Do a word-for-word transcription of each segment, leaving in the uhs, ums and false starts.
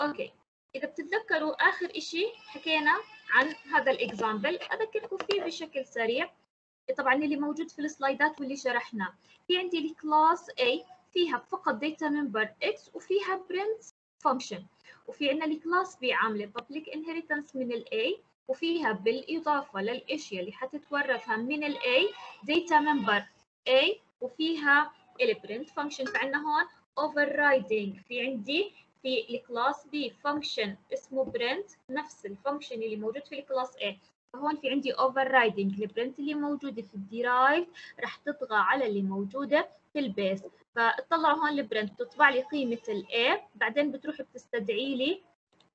اوكي، اذا بتتذكروا اخر اشي حكينا عن هذا الاكزامبل، اذكركم فيه بشكل سريع. طبعا اللي موجود في السلايدات واللي شرحناه، في عندي الكلاس A فيها فقط داتا ممبر X وفيها برنت فانكشن، وفي عندنا الكلاس B عامله public inheritance من ال A وفيها بالاضافه للاشياء اللي حتتورثها من ال A داتا ممبر A وفيها البرنت فانكشن. فعندنا هون overriding، في عندي في الكلاس B فانكشن اسمه برنت نفس الفانكشن اللي موجود في الكلاس A. فهون في عندي overriding، البرنت اللي موجوده في الديرايف رح تطغى على اللي موجوده في البيس. فاطلعوا هون البرنت تطبع لي قيمه الاي، بعدين بتروح بتستدعي لي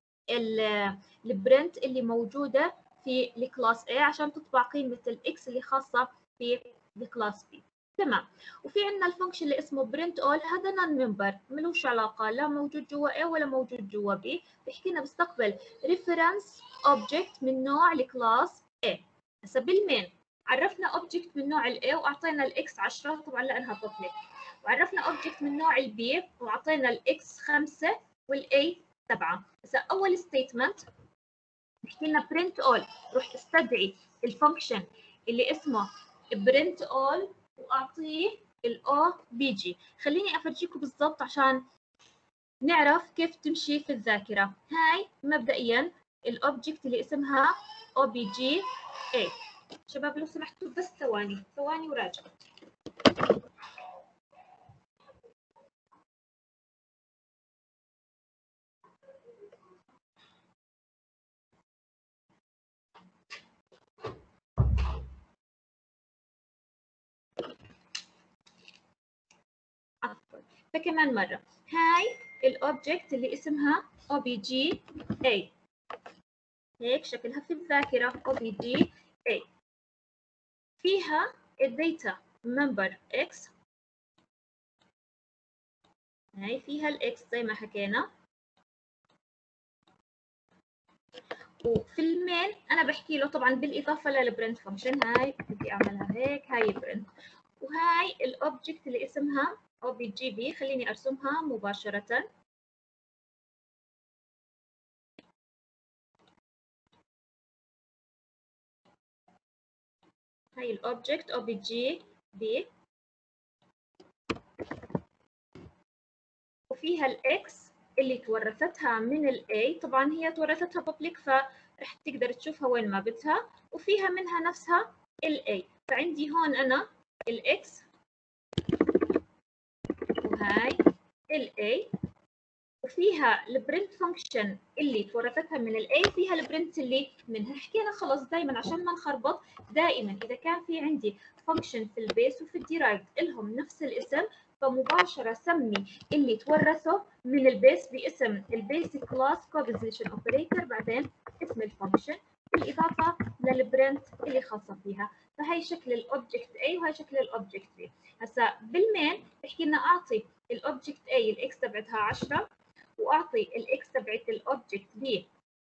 البرنت اللي موجوده في الكلاس A عشان تطبع قيمه الاكس اللي خاصه في الكلاس B. تمام. وفي عندنا الفانكشن اللي اسمه برنت اول، هذا نون ممبر ملوش علاقه، لا موجود جوا A ولا موجود جوا B، بيحكي لنا بستقبل ريفرنس اوبجكت من نوع الكلاس A. هسه بالمين عرفنا اوبجكت من نوع ال A واعطينا الاكس عشرة طبعا لانها بابليك، وعرفنا اوبجكت من نوع ال B واعطينا الاكس خمسة والاي سبعة. هسه اول ستيتمنت بيحكي لنا برنت اول، روح استدعي الفانكشن اللي اسمه برنت اول واعطيه الاو بي جي. خليني افرجيكم بالضبط عشان نعرف كيف تمشي في الذاكره. هاي مبدئيا الاوبجكت اللي اسمها او بي جي اي. شباب لو سمحتوا بس ثواني ثواني وراجع. عفوا، فكمان مره هاي الاوبجكت اللي اسمها او بي جي اي، هيك شكلها في الذاكره او بي جي اي، فيها الداتا ممبر اكس، هاي فيها الاكس زي ما حكينا، وفي المين انا بحكي له طبعا بالاضافه للبرنت فانكشن، هاي بدي اعملها هيك، هاي برنت، وهاي الاوبجكت اللي اسمها او بي جي بي. خليني ارسمها مباشره. هاي الاوبجكت او بي جي بي وفيها الاكس اللي تورثتها من الاي، طبعا هي تورثتها بابليك فرح تقدر تشوفها وين ما بدها، وفيها منها نفسها الاي. فعندي هون انا الاكس وهاي الاي، وفيها البرنت فانكشن اللي تورثتها من الاي، فيها البرنت اللي منها. حكينا خلص دائما عشان ما نخربط، دائما اذا كان في عندي فانكشن في البيس وفي الديرايفد لهم نفس الاسم فمباشره سمي اللي تورثه من البيس باسم البيسك كلاس كوبوزيشن اوبريتور، بعدين اسم الفانكشن بالاضافه للبرنت اللي خاصه فيها. فهي شكل الاوبجكت A وهي شكل الاوبجكت B. هسا بالمين بحكي لنا اعطي الاوبجكت A الاكس تبعتها عشرة، واعطي الاكس تبعت الاوبجكت B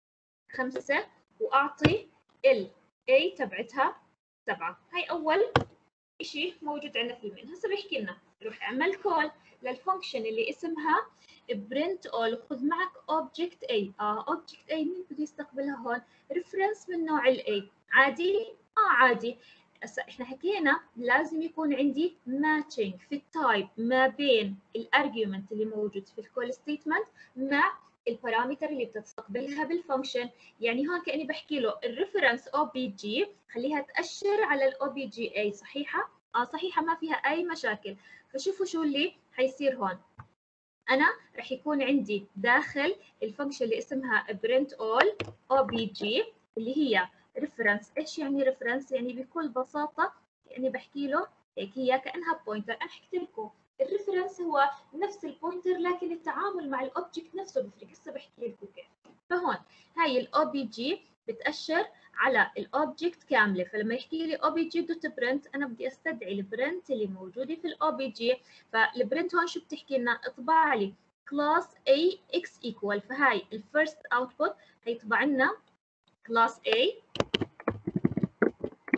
خمسة، واعطي ال A تبعتها سبعة. هاي اول شيء موجود عندنا في المين. هسه بيحكي لنا روح اعمل كول للفانكشن اللي اسمها برنت اول، خذ معك اوبجكت A. اه اوبجكت A مين بده يستقبلها هون؟ ريفرنس من نوع ال A. عادي؟ اه عادي. هسه احنا حكينا لازم يكون عندي ماتشنج في التايب ما بين الارجيومنت اللي موجود في الكول ستيتمنت مع البارامتر اللي بتستقبلها بالفانكشن. يعني هون كاني بحكي له الريفرنس او بي جي خليها تاشر على الاو بي جي اي. صحيحه؟ اه صحيحه، ما فيها اي مشاكل. فشوفوا شو اللي حيصير هون. انا رح يكون عندي داخل الفانكشن اللي اسمها برنت اول او بي جي اللي هي ريفرنس. ايش يعني ريفرنس؟ يعني بكل بساطه يعني بحكي له هيك، هي كانها بوينتر. انا حكيت لكم الريفرنس هو نفس البوينتر لكن التعامل مع الاوبجكت نفسه بفرق. هسه بحكي لكم كيف. فهون هاي الاو بي جي بتاشر على الاوبجكت كامله، فلما يحكي لي او بي جي دوت برنت انا بدي استدعي البرنت اللي موجوده في الاو بي جي. فالبرنت هون شو بتحكي لنا؟ اطبع لي كلاس A x equal. فهاي الفيرست اوتبوت هيطبع لنا كلاس A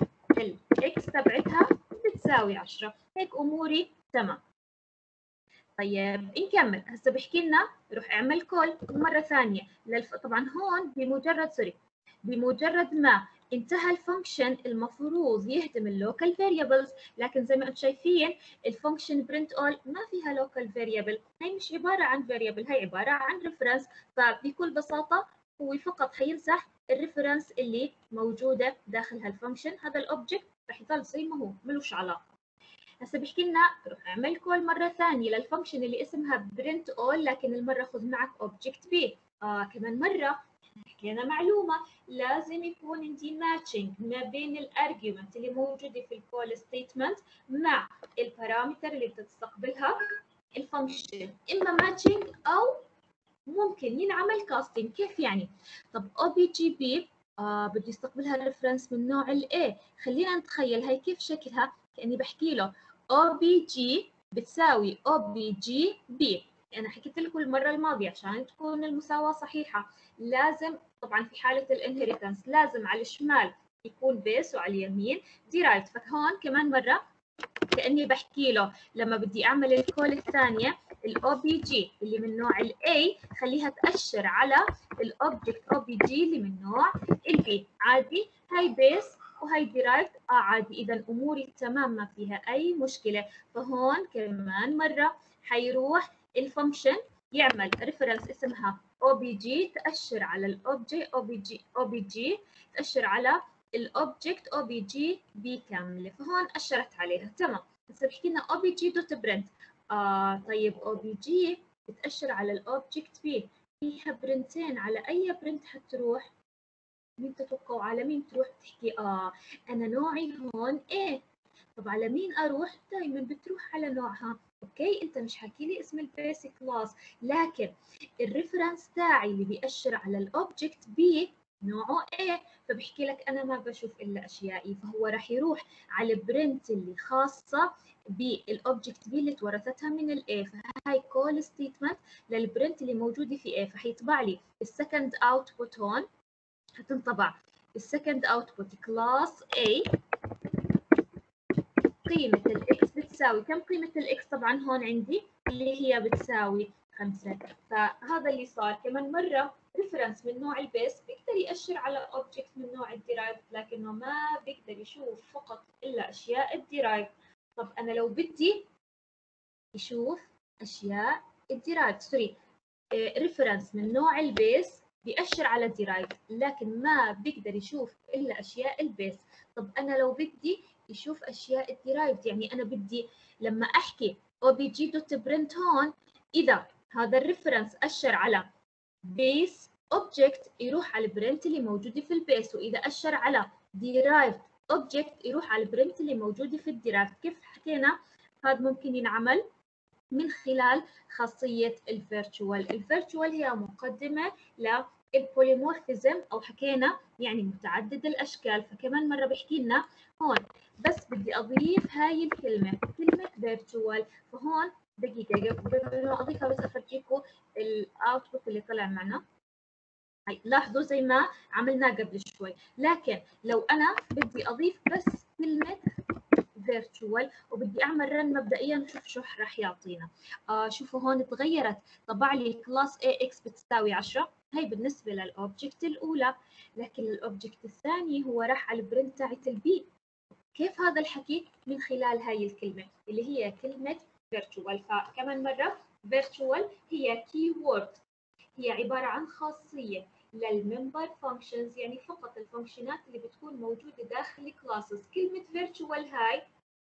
الاكس تبعتها بتساوي عشرة. هيك اموري تمام. طيب نكمل. هسه بحكي لنا روح اعمل كول مره ثانيه للف... طبعا هون بمجرد سوري بمجرد ما انتهى الفانكشن المفروض يهدم اللوكال فاريبلز، لكن زي ما انتم شايفين الفانكشن برنت اول ما فيها لوكال فاريبل، هي مش عباره عن فاريبل، هي عباره عن ريفرنس، فبكل بساطه هو فقط حيمسح الريفرنس اللي موجوده داخل هالفانكشن، هذا الاوبجكت رح يضل زي ما هو ملوش علاقه. هسه بحكي لنا روح اعمل كول مره ثانيه للفانكشن اللي اسمها برنت اول، لكن المره خذ معك اوبجكت بي. اه كمان مره حكينا معلومه، لازم يكون عندي ماتشنج ما بين الارجيومنت اللي موجوده في الكول ستيتمنت مع البارامتر اللي بتستقبلها الفانكشن، اما ماتشنج او ممكن ينعمل كاستنج. كيف يعني؟ طب او بي جي بي آه بدي استقبلها ريفرنس من نوع الاي، خلينا نتخيل هي كيف شكلها، كاني بحكي له او بي جي بتساوي او بي جي بي. انا حكيت لكم المره الماضيه عشان تكون المساواه صحيحه لازم طبعا في حاله الانهيرتنس لازم على الشمال يكون بيس وعلى اليمين ديرايفد، فهون كمان مره كاني بحكي له لما بدي اعمل الكول الثانيه الاو بي جي اللي من نوع الاي خليها تاشر على الاوبجكت او بي جي اللي من نوع البي. عادي هاي بيس وهي ديرايفد اه عادي، اذا اموري تمام ما فيها اي مشكله. فهون كمان مره حيروح الفانكشن يعمل ريفرنس اسمها او بي جي تاشر على الاوبجكت او بي جي او بي جي تاشر على الاوبجكت او بي جي بي كامله، فهون اشرت عليها تمام. هسه بحكي لنا او بي جي دوت برنت. اه طيب او بي جي بتاشر على الاوبجكت بي، فيها برنتين، على اي برنت حتروح؟ مين تتوقعوا على مين تروح تحكي؟ اه انا نوعي هون ايه، طب على مين اروح؟ دائما بتروح على نوعها. اوكي انت مش حكي لي اسم البيسك كلاس، لكن الريفرنس تاعي اللي بيأشر على الاوبجكت بي نوعه ايه، فبحكي لك انا ما بشوف الا اشيائي، فهو راح يروح على البرنت اللي خاصه بالاوبجكت بي اللي تورثتها من الاي، فهاي كول ستيتمنت للبرنت اللي موجوده في اي، فحيطبع لي السكند اوتبوت هون، حتنطبع السكند اوتبوت كلاس A قيمة الاكس بتساوي كم؟ قيمة الاكس طبعا هون عندي اللي هي بتساوي خمسة، فهذا اللي صار. كمان مرة ريفرنس من نوع البيس بيقدر يأشر على اوبجكت من نوع الديرايف، لكنه ما بيقدر يشوف فقط إلا أشياء الديرايف. طب أنا لو بدي يشوف أشياء الديرايف سوري ريفرنس من نوع البيس بيأشر على الديرايف، لكن ما بيقدر يشوف إلا أشياء البيس. طب أنا لو بدي يشوف أشياء الديرايف، يعني أنا بدي لما أحكي obj.print هون إذا هذا الريفرنس أشر على بيس اوبجكت يروح على البرنت اللي موجودة في البيس، وإذا أشر على derived اوبجكت يروح على البرنت اللي موجودة في الديرايف. كيف حكينا هذا ممكن ينعمل؟ من خلال خاصية الفيرتشوال. الفيرتشوال هي مقدمة للبوليمورفيزم أو حكينا يعني متعدد الأشكال. فكمان مرة بحكي لنا هون بس بدي أضيف هاي الكلمة كلمة فيرتشوال، فهون دقيقة قبل ما أضيفها بس أفرجيكم الأوتبوت اللي طلع معنا. هاي لاحظوا زي ما عملناه قبل شوي، لكن لو أنا بدي أضيف بس كلمة فيرتشوال وبدي اعمل رن مبدئيا نشوف شو راح يعطينا. آه شوفوا هون تغيرت، طبع لي كلاس اي اكس بتساوي عشرة، هي بالنسبه للاوبجكت الاولى، لكن الاوبجكت الثاني هو راح على البرنت تاعت البي. كيف هذا الحكي؟ من خلال هاي الكلمه اللي هي كلمه فيرتشوال. فكمان مره فيرتشوال هي كي وورد، هي عباره عن خاصيه للممبر فانكشنز، يعني فقط الفانكشنات اللي بتكون موجوده داخل الكلاسز. كلمه فيرتشوال هاي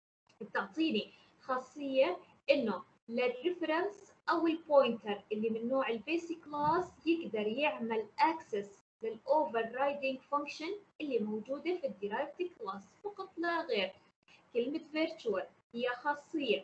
بتعطيني خاصيه انه للريفرنس او البوينتر اللي من نوع البيسك كلاس يقدر يعمل اكسس للاوفر رايدنج فانكشن اللي موجوده في الديرايفد كلاس فقط لا غير. كلمه فيرتشوال هي خاصيه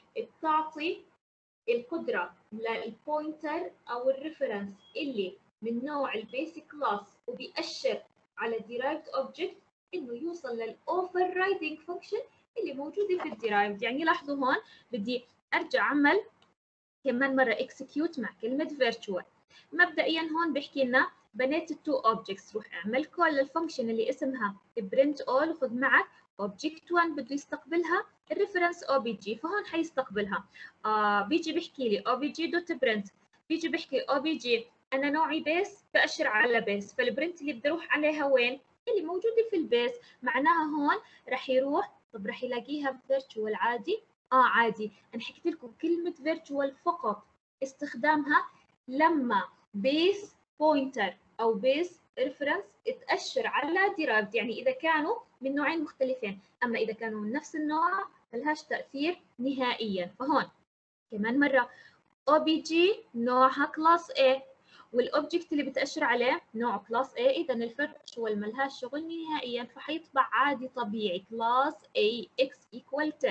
بتعطي القدره للبوينتر او الريفرنس اللي من نوع البيسك كلاس وبيأشر على derived object انه يوصل للاوفر رايدنج فانكشن اللي موجوده في الديرايفد. يعني لاحظوا هون بدي ارجع اعمل كمان مره اكسكيوت مع كلمه فيرتشوال. مبدئيا هون بحكي لنا بنيت التو اوبجكتس، روح اعمل كول للفانكشن اللي اسمها برنت اول وخذ معك اوبجكت واحد بده يستقبلها الريفرنس او بي جي، فهون حيستقبلها. آه بيجي بيحكي لي او بي جي دوت برنت، بيجي بيحكي او بي جي انا نوعي بيس باشر على بيس، فالبرنت اللي بدي اروح عليها وين؟ اللي موجوده في البيس، معناها هون رح يروح. طب رح يلاقيها فيرتشوال عادي؟ اه عادي. انا حكيت لكم كلمه فيرتشوال فقط استخدامها لما بيس بوينتر او بيس ريفرنس تأشر على ديرايفد، يعني اذا كانوا من نوعين مختلفين، اما اذا كانوا من نفس النوع ملهاش تأثير نهائيا. فهون كمان مره او بي جي نوعها كلاس A والاوبجكت اللي بتأشر عليه نوع كلاس A، اذا الفيرتشوال ملهاش شغل نهائيا، فحيطبع عادي طبيعي كلاس A x equal عشرة.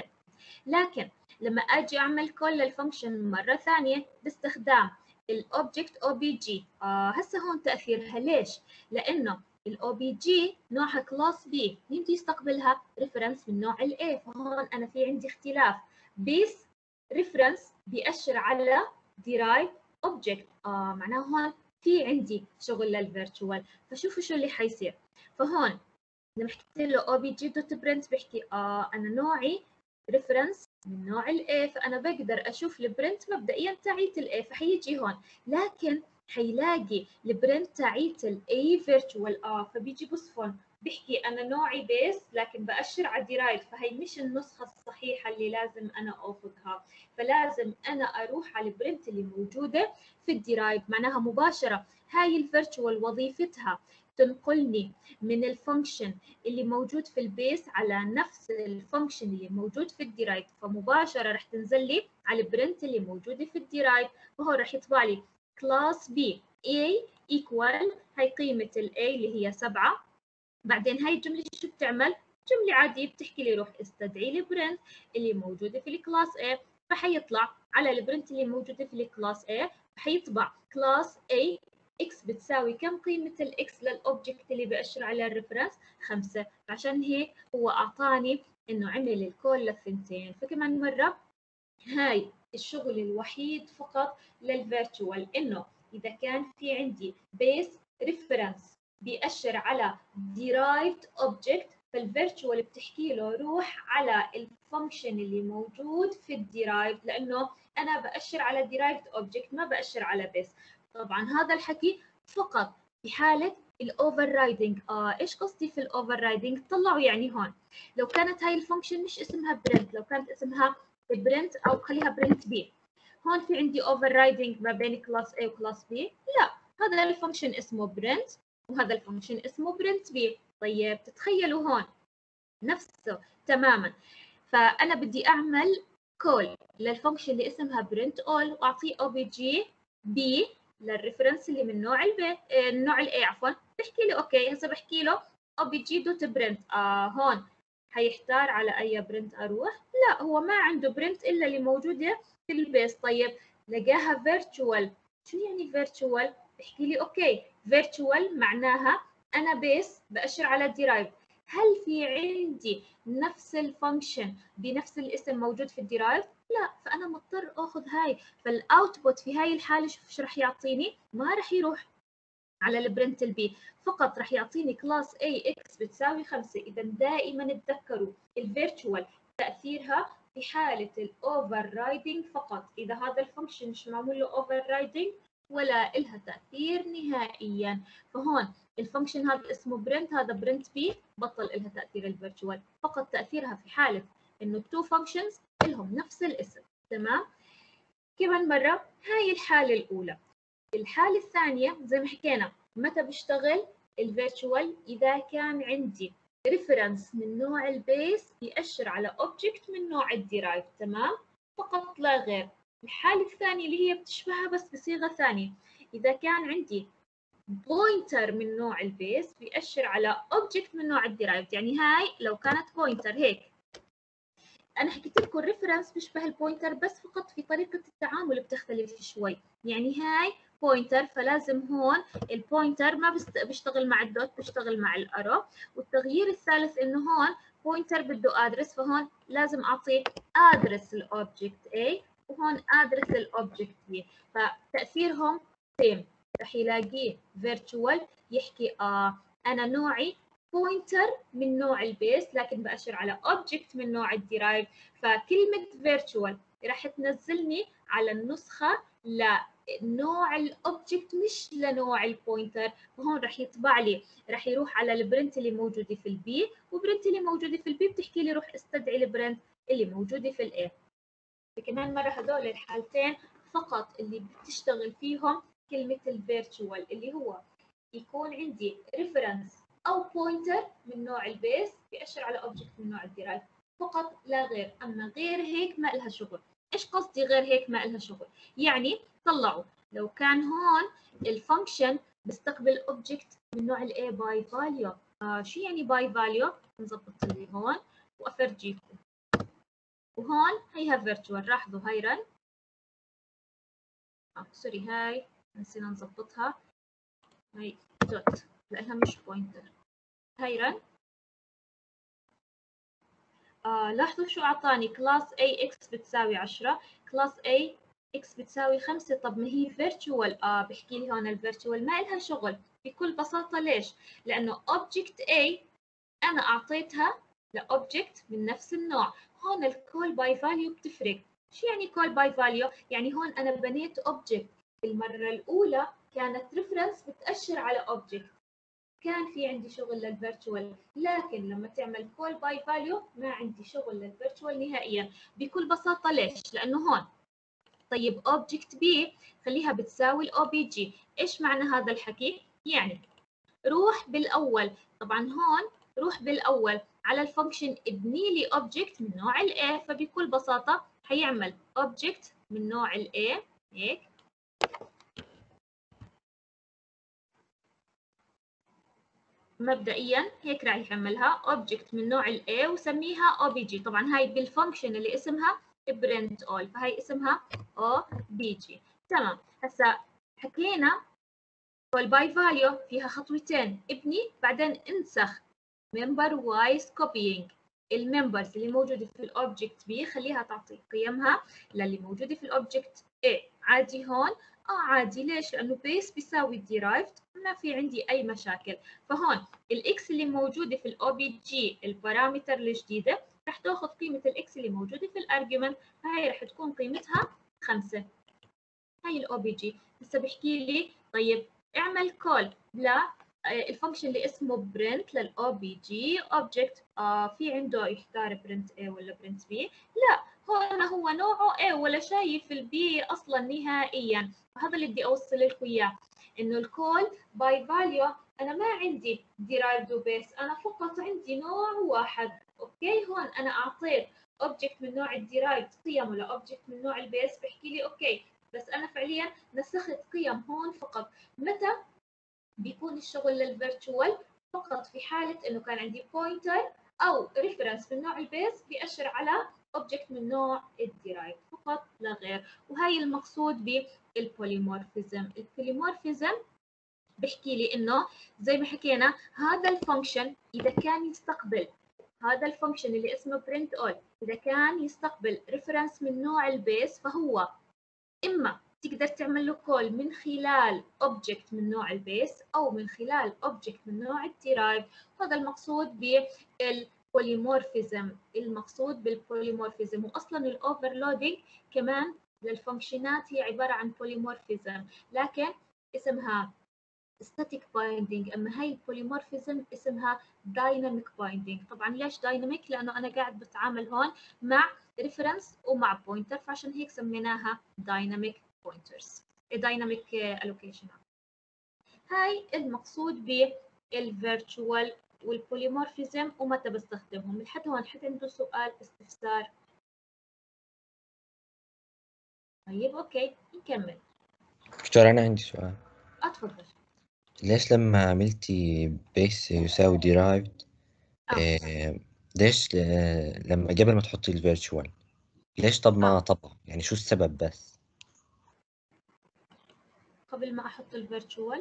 لكن لما اجي اعمل كول للفانكشن مره ثانيه باستخدام الاوبجكت او بي جي، آه هسه هون تاثيرها ليش؟ لانه الاو بي جي نوعها كلاس بي، مين بده يستقبلها؟ ريفرنس من نوع الاي، فهون انا في عندي اختلاف. بيس ريفرنس بيأشر على ديرايف اوبجكت، اه معناه هون في عندي شغل للفيرتشوال. فشوفوا شو اللي حيصير. فهون لما حكيت له او بي جي دوت برنت بيحكي اه انا نوعي ريفرنس من نوع الاي، فانا بقدر اشوف البرنت مبدئيا تاعيت الاي، فحيجي هون. لكن حيلاقي البرنت تاعيت الاي فيرتشوال، اه فبيجي بصفن بيحكي انا نوعي بيس لكن باشر على ديرايف، فهي مش النسخه الصحيحه اللي لازم انا اخذها، فلازم انا اروح على البرنت اللي موجوده في الديرايف. معناها مباشره هاي الفيرتشوال وظيفتها تنقلني من الفانكشن اللي موجود في البيس على نفس الفانكشن اللي موجود في الديرايف، فمباشره رح تنزل لي على البرنت اللي موجوده في الديرايف. وهو رح يطبع لي كلاس بي A equal هي قيمه الاي اللي هي سبعة. بعدين هاي الجمله شو بتعمل؟ جمله عاديه بتحكي لي روح استدعي لي برنت اللي موجوده في الكلاس A، فحيطلع على البرنت اللي موجوده في الكلاس A فحيطبع كلاس A x بتساوي كم قيمة الاكس للاوبجكت اللي بأشر على الريفرنس؟ خمسة. عشان هيك هو أعطاني إنه عمل الكول للثنتين. فكمان مرة هاي الشغل الوحيد فقط للفيرتشوال، إنه إذا كان في عندي بيس ريفرنس بيأشر على derived object، فالفيرتشوال بتحكي له روح على الفانكشن اللي موجود في الديرايف، لأنه أنا بأشر على derived object ما بأشر على بيس. طبعا هذا الحكي فقط في حالة الاوفر رايدنج. اه ايش قصدي في الاوفر رايدنج؟ طلعوا يعني هون لو كانت هاي الفانكشن مش اسمها برنت، لو كانت اسمها برنت او خليها برنت بي، هون في عندي اوفر رايدنج ما بين كلاس A وكلاس B؟ لا، هذا الفانكشن اسمه برنت وهذا الفانكشن اسمه برنت بي. طيب تتخيلوا هون نفسه تماما، فانا بدي اعمل كول للفانكشن اللي اسمها برنت اول واعطيه او بي جي بي للريفرنس اللي من نوع البي النوع الاي عفوا. بحكي له اوكي، هسه بحكي له او بي جي دوت برنت، اه هون حيحتار على اي برنت اروح؟ لا، هو ما عنده برنت الا اللي موجوده في البيس. طيب لقاها فيرتشوال. شو يعني فيرتشوال؟ بحكي لي اوكي فيرتشوال معناها انا بيس باشر على الديرايف، هل في عندي نفس الفانكشن بنفس الاسم موجود في الديرايف؟ لا، فانا مضطر اخذ هاي. فالاوتبوت في هاي الحاله شوف شو راح يعطيني؟ ما راح يروح على البرنت البي، فقط راح يعطيني كلاس A x بتساوي خمسة. اذا دائما تذكروا الفيرتشوال تاثيرها في حاله الاوفر رايدنج فقط، اذا هذا الفانكشن مش معمول له اوفر رايدنج ولا إلها تاثير نهائيا. فهون الفانكشن هذا اسمه برنت، هذا برنت بي، بطل إلها تاثير الفيرتشوال، فقط تاثيرها في حاله انه تو فانكشنز لهم نفس الاسم. تمام؟ كمان مره هاي الحاله الاولى. الحالة الثانية زي ما حكينا متى بيشتغل الفيرتشوال؟ إذا كان عندي ريفرنس من نوع البيس بيأشر على اوبجكت من نوع الديرايف. تمام؟ فقط لا غير. الحالة الثانية اللي هي بتشبهها بس بصيغة ثانية، إذا كان عندي بوينتر من نوع البيس بيأشر على اوبجكت من نوع الديرايف. يعني هاي لو كانت بوينتر هيك، انا حكيت لكم الريفرنس بيشبه البوينتر بس فقط في طريقه التعامل بتختلف شوي. يعني هاي بوينتر فلازم هون البوينتر ما بيشتغل مع الدوت، بيشتغل مع الارو. والتغيير الثالث انه هون بوينتر بده ادرس، فهون لازم اعطيه ادرس الاوبجكت A وهون ادرس الاوبجكت B، فتاثيرهم سيم. رح يلاقيه فيرتشوال يحكي اه انا نوعي بوينتر من نوع البيس لكن بأشر على اوبجكت من نوع الديرايف، فكلمة فيرتشوال راح تنزلني على النسخة لنوع الاوبجكت مش لنوع البوينتر، وهون راح يطبع لي، راح يروح على البرنت اللي موجوده في البي، وبرنت اللي موجوده في البي بتحكي لي روح استدعي البرنت اللي موجوده في الاي. فكمان مره هذول الحالتين فقط اللي بتشتغل فيهم كلمه الفيرتشوال، اللي هو يكون عندي ريفرنس او بوينتر من نوع البيس بيأشر على اوبجكت من نوع الديرايف فقط لا غير، اما غير هيك ما لها شغل. ايش قصدي غير هيك ما لها شغل؟ يعني طلعوا لو كان هون الفانكشن بستقبل اوبجكت من نوع الاي باي فاليو، آه شو يعني باي فاليو؟ نظبط لي هون وافرجيكم. وهون هيها فيرتشوال، لاحظوا هاي رن، اه سوري هاي نسينا نظبطها، هاي دوت لانها مش بوينتر، هاي رن. آه لاحظوا شو اعطاني، كلاس A x بتساوي عشرة، كلاس A x بتساوي خمسة. طب ما هي فيرتشوال، اه بحكي لي هون الفيرتشوال ما لها شغل بكل بساطة. ليش؟ لأنه اوبجكت A أنا أعطيتها لأوبجكت من نفس النوع. هون الكول باي فاليو بتفرق. شو يعني كول باي فاليو؟ يعني هون أنا بنيت اوبجكت، المرة الأولى كانت ريفرنس بتأشر على اوبجكت، كان في عندي شغل للفيرتشوال، لكن لما تعمل كول باي فاليو ما عندي شغل للفيرتشوال نهائيا بكل بساطة. ليش؟ لأنه هون طيب اوبجكت بي خليها بتساوي الاو بي جي، ايش معنى هذا الحكي؟ يعني روح بالاول، طبعا هون روح بالاول على الفانكشن ابني لي اوبجكت من نوع الاي، فبكل بساطة حيعمل اوبجكت من نوع الاي هيك، مبدئيا هيك راح يحملها اوبجكت من نوع الاي وسميها او بي جي. طبعا هاي بالفانكشن اللي اسمها برنت اول، فهي اسمها او بي جي. تمام، هسا حكينا كول باي فاليو فيها خطوتين، ابني بعدين انسخ member wise copying، الممبرز اللي موجوده في الاوبجكت بي خليها تعطي قيمها للي موجوده في الاوبجكت A. عادي هون؟ اه عادي. ليش؟ لانه بيس بيساوي derived، ما في عندي اي مشاكل. فهون الاكس اللي موجوده في الاو بي جي البارامتر الجديده رح تاخذ قيمه الاكس اللي موجوده في الارجيومنت، فهي رح تكون قيمتها خمسة. هاي الاو بي جي. هسه بحكي لي طيب اعمل كول لا الفانكشن اللي اسمه برنت للاو بي جي اوبجكت، آه في عنده يختار برنت A ولا برنت B؟ لا، هون هو نوعه A ولا شايف البي اصلا نهائيا. وهذا اللي بدي اوصل لكم اياه، انه الكول باي فاليو انا ما عندي ديرايفد وبيس، انا فقط عندي نوع واحد. اوكي، هون انا اعطيت اوبجكت من نوع الديرايفد قيمه لاوبجكت من نوع البيس، بحكي لي اوكي، بس انا فعليا نسخت قيم هون فقط. متى بيكون الشغل للفيرتشوال؟ فقط في حاله انه كان عندي بوينتر او ريفرنس من نوع البيس بيأشر على اوبجكت من نوع الديرايف فقط لا غير. وهي المقصود بالبوليمورفيزم. البوليمورفيزم بحكي لي انه زي ما حكينا هذا الفانكشن اذا كان يستقبل، هذا الفانكشن اللي اسمه print all اذا كان يستقبل ريفرنس من نوع البيس فهو اما تقدر تعمل له كول من خلال اوبجكت من نوع البيس او من خلال اوبجكت من نوع الديرايف. هذا المقصود بالبوليمورفيزم. المقصود بالبوليمورفيزم، واصلا الاوفرلودنج كمان للفانكشنات هي عباره عن بوليمورفيزم، لكن اسمها static binding، اما هي البوليمورفيزم اسمها dynamic binding. طبعا ليش dynamic؟ لانه انا قاعد بتعامل هون مع ريفرنس ومع بوينتر، فعشان هيك سميناها dynamic pointers dynamic allocation. هاي المقصود بالفيرتشوال والبوليمورفيزم ومتى بستخدمهم. لحد هون حد عنده سؤال استفسار؟ طيب اوكي نكمل. دكتور أنا عندي سؤال. اتفضل. ليش لما عملتي بيس يساوي derived اه إيه ليش ل- لما قبل ما تحطي الفيرتشوال ليش طب ما اه طبع؟ يعني شو السبب بس؟ قبل ما احط الفيرتشوال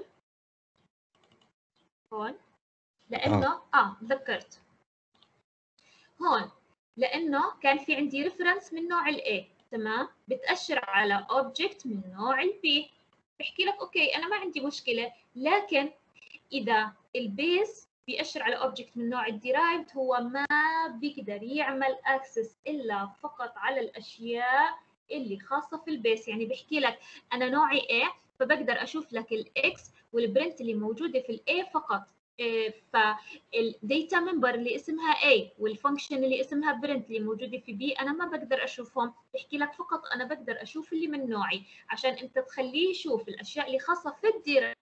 هون، اه لانه اه تذكرت هون لانه كان في عندي ريفرنس من نوع الاي، تمام، بتاشر على اوبجكت من نوع البي. بحكي لك اوكي انا ما عندي مشكله، لكن اذا البيس بيأشر على اوبجكت من نوع الديرايفد هو ما بيقدر يعمل اكسس الا فقط على الاشياء اللي خاصه في البيس. يعني بحكي لك انا نوعي A فبقدر اشوف لك الاكس والبرنت اللي موجوده في الاي فقط. فالديتا ممبر اللي اسمها A والفانكشن اللي اسمها برنت اللي موجوده في B انا ما بقدر اشوفهم. بحكي لك فقط انا بقدر اشوف اللي من نوعي عشان انت تخليه يشوف الاشياء اللي خاصه في الديرايفد.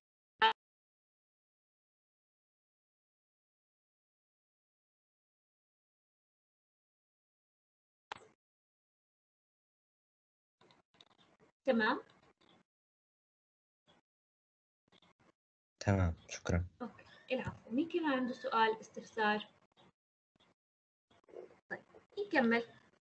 تمام. تمام، شكرا. اوكي العفو. مين كمان عنده سؤال استفسار؟ طيب نكمل.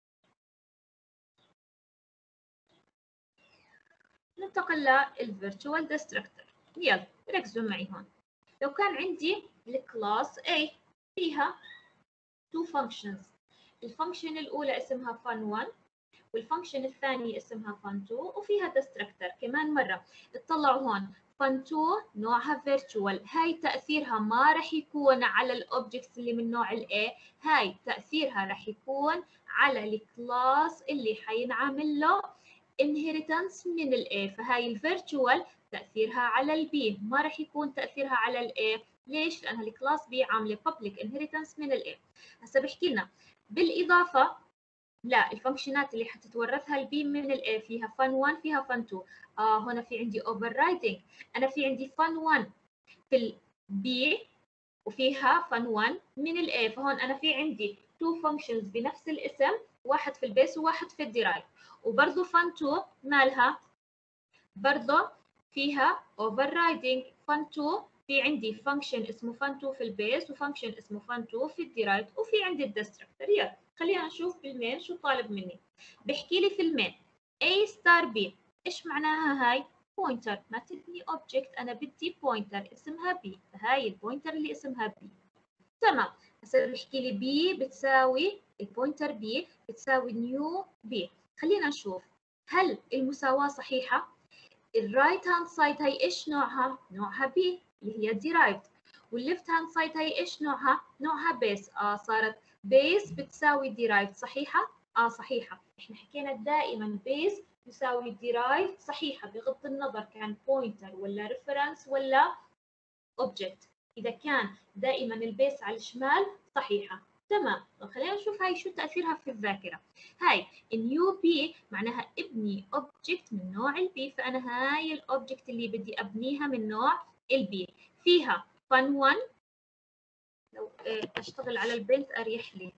ننتقل للفيرتشوال ديستركتور. يلا ركزوا معي هون. لو كان عندي الكلاس A فيها two functions. الفانكشن الأولى اسمها فان واحد والفانكشن الثانية اسمها فان اثنين وفيها ديستركتور كمان مرة. اطلعوا هون فان اثنين نوعها فيرتشوال، هاي تأثيرها ما رح يكون على الأوبجكتس اللي من نوع ال A، هاي تأثيرها رح يكون على الكلاس اللي حينعمل له inheritance من ال A. فهاي الفيرتشوال تأثيرها على ال B ما رح يكون تأثيرها على ال A. ليش؟ لأنها الكلاس B عاملة public inheritance من ال A. هسا بحكي لنا بالإضافة لا الفانكشنات اللي حتتورثها البي من الاي فيها فان واحد فيها فان اثنين. اه هنا في عندي اوفر رايدنج. انا في عندي فان واحد في البي وفيها فان واحد من الاي، فهون انا في عندي تو فانكشنز بنفس الاسم، واحد في البيس وواحد في الديرايف. وبرضه فان اثنين مالها برضه فيها اوفر رايدنج. فان اثنين في عندي فانكشن اسمه فان اثنين في البيس وفانكشن اسمه فان اثنين في الديرايف وفي عندي الديستركتور. يلا خلينا نشوف بالمين شو طالب مني. بحكي لي في المين A ستار B، ايش معناها هاي؟ بوينتر. ما تبني اوبجكت، انا بدي بوينتر اسمها B، فهاي البوينتر اللي اسمها B. تمام. هسه بحكي لي B بتساوي البوينتر B بتساوي نيو B. خلينا نشوف هل المساواة صحيحة؟ الرايت هاند سايد هي ايش نوعها؟ نوعها B اللي هي derived. والليفت هاند سايد هي ايش نوعها؟ نوعها بيس. اه صارت بيس بتساوي derived. صحيحة؟ اه صحيحة. احنا حكينا دائما بيس يساوي derived صحيحة بغض النظر كان بوينتر ولا ريفرنس ولا اوبجكت. اذا كان دائما البيس على الشمال صحيحة. تمام. طب خلينا نشوف هاي شو تأثيرها في الذاكرة. هاي نيو بي معناها ابني اوبجكت من نوع البي، فأنا هاي الاوبجكت اللي بدي ابنيها من نوع البي. فيها فان واحد. لو اشتغل على البنت اريح لي.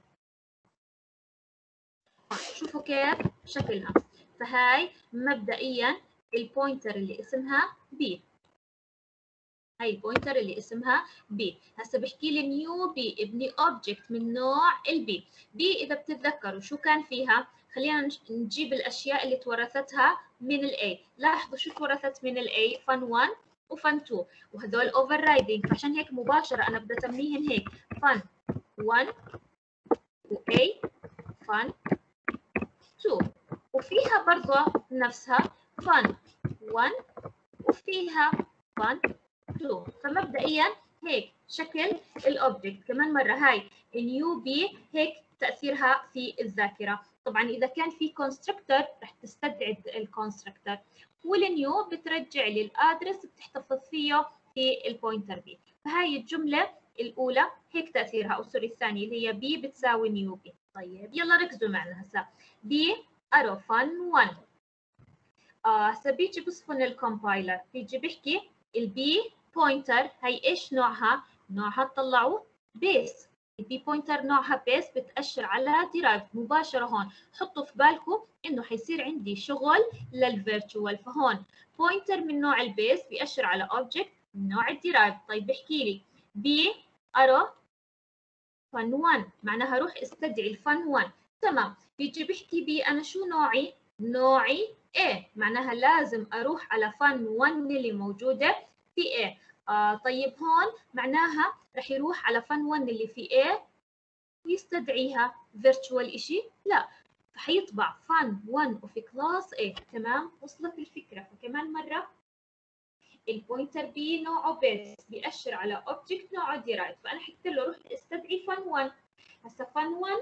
شوفوا كيف شكلها. فهاي مبدئيا البوينتر اللي اسمها بي، هاي البوينتر اللي اسمها بي. هسه بحكي لي نيو بي ابني اوبجكت من نوع البي. بي اذا بتتذكروا شو كان فيها؟ خلينا نجيب الاشياء اللي تورثتها من الاي. لاحظوا شو تورثت من الاي؟ فان واحد وفان اثنين وهذول اوفر رايدنج، فعشان هيك مباشره انا بدي اسميهم هيك فان واحد واي فان اثنين. وفيها برضه نفسها فان واحد وفيها فان اثنين. فمبدئيا هيك شكل الاوبجكت. كمان مره هاي نيو بي هيك تاثيرها في الذاكره. طبعا اذا كان في كونستركتور رح تستدعي الكونستركتور، والنيو بترجع لي الادرس بتحتفظ فيه في البوينتر بي. فهاي الجمله الاولى هيك تاثيرها، او سوري الثانيه اللي هي بي بتساوي نيو بي. طيب يلا ركزوا معنا هسا. بي ارو فان واحد. اه هسا بيجي بصفن الكومبايلر بيجي بحكي البي بوينتر هي ايش نوعها؟ نوعها طلعوا بيس. البي بوينتر نوعها بيس بتأشر على ديرايف مباشرة. هون حطوا في بالكم انه حيصير عندي شغل للفيرتشوال، فهون بوينتر من نوع البيس بيأشر على اوبجكت من نوع الديرايف. طيب بحكي لي بي ارو فان واحد معناها روح استدعي الفان واحد. تمام. بيجي بحكي بي انا شو نوعي؟ نوعي A، معناها لازم اروح على فان واحد اللي موجوده في A. آه طيب هون معناها رح يروح على فان واحد اللي في A ويستدعيها فيرتشوال اشي؟ لا، فحيطبع فان واحد وفي كلاس A. تمام. وصلت الفكره؟ فكمان مره البوينتر بي نوعه بيس بيأشر على اوبجكت نوعه ديرايف، فانا حكيت له روح استدعي فن واحد. هسه فن واحد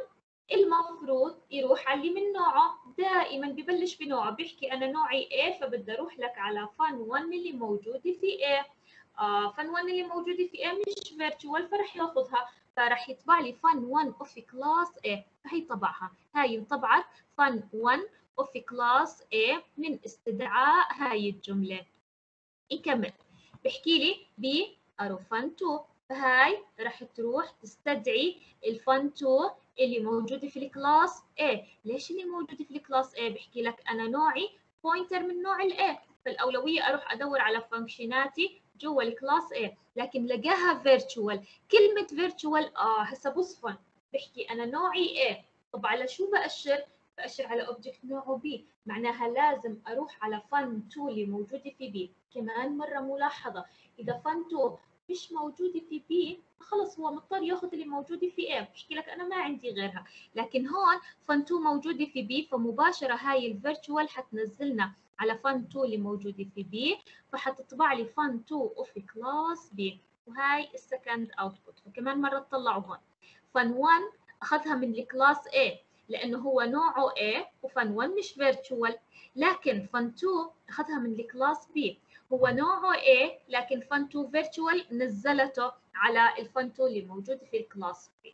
المفروض يروح على اللي من نوعه، دائما ببلش بنوعه، بيحكي انا نوعي A فبدي اروح لك على فن واحد اللي موجوده في A. آه فن واحد اللي موجوده في A مش فيرتشوال فرح ياخذها، فرح يطبع لي فن واحد اوف كلاس A، فهي طبعها، هاي انطبعت فن واحد اوف كلاس A من استدعاء هاي الجمله. نكمل، بحكي لي ب ارو فن اتنين، فهاي رح تروح تستدعي الفن اتنين اللي موجوده في الكلاس A. ليش اللي موجوده في الكلاس A؟ بحكي لك انا نوعي بوينتر من نوع ال A، فالاولويه اروح ادور على فانكشناتي جوا الكلاس A، لكن لقاها فيرتشوال. كلمه فيرتشوال اه هسه بصفن، بحكي انا نوعي A، طب على شو بأشر؟ بأشر على اوبجكت نوعه B، معناها لازم اروح على فن اتنين اللي موجوده في B. كمان مره ملاحظه، اذا فن اتنين مش موجوده في B خلص هو مضطر ياخذ اللي موجوده في A، بحكي لك انا ما عندي غيرها. لكن هون فن اتنين موجوده في B، فمباشره هاي الفيرتشوال حتنزلنا على فن اتنين اللي موجوده في B، فحتطبع لي فن اتنين اوف كلاس B، وهاي السكند اوتبوت. فكمان مره تطلعوا هون فن واحد اخذها من الكلاس A لانه هو نوعه A، وفن واحد مش فيرتشوال. لكن فن اتنين اخذها من الكلاس B، هو نوعه A لكن فن اتنين فيرتشوال نزلته على الفن اتنين اللي موجود في الكلاس B.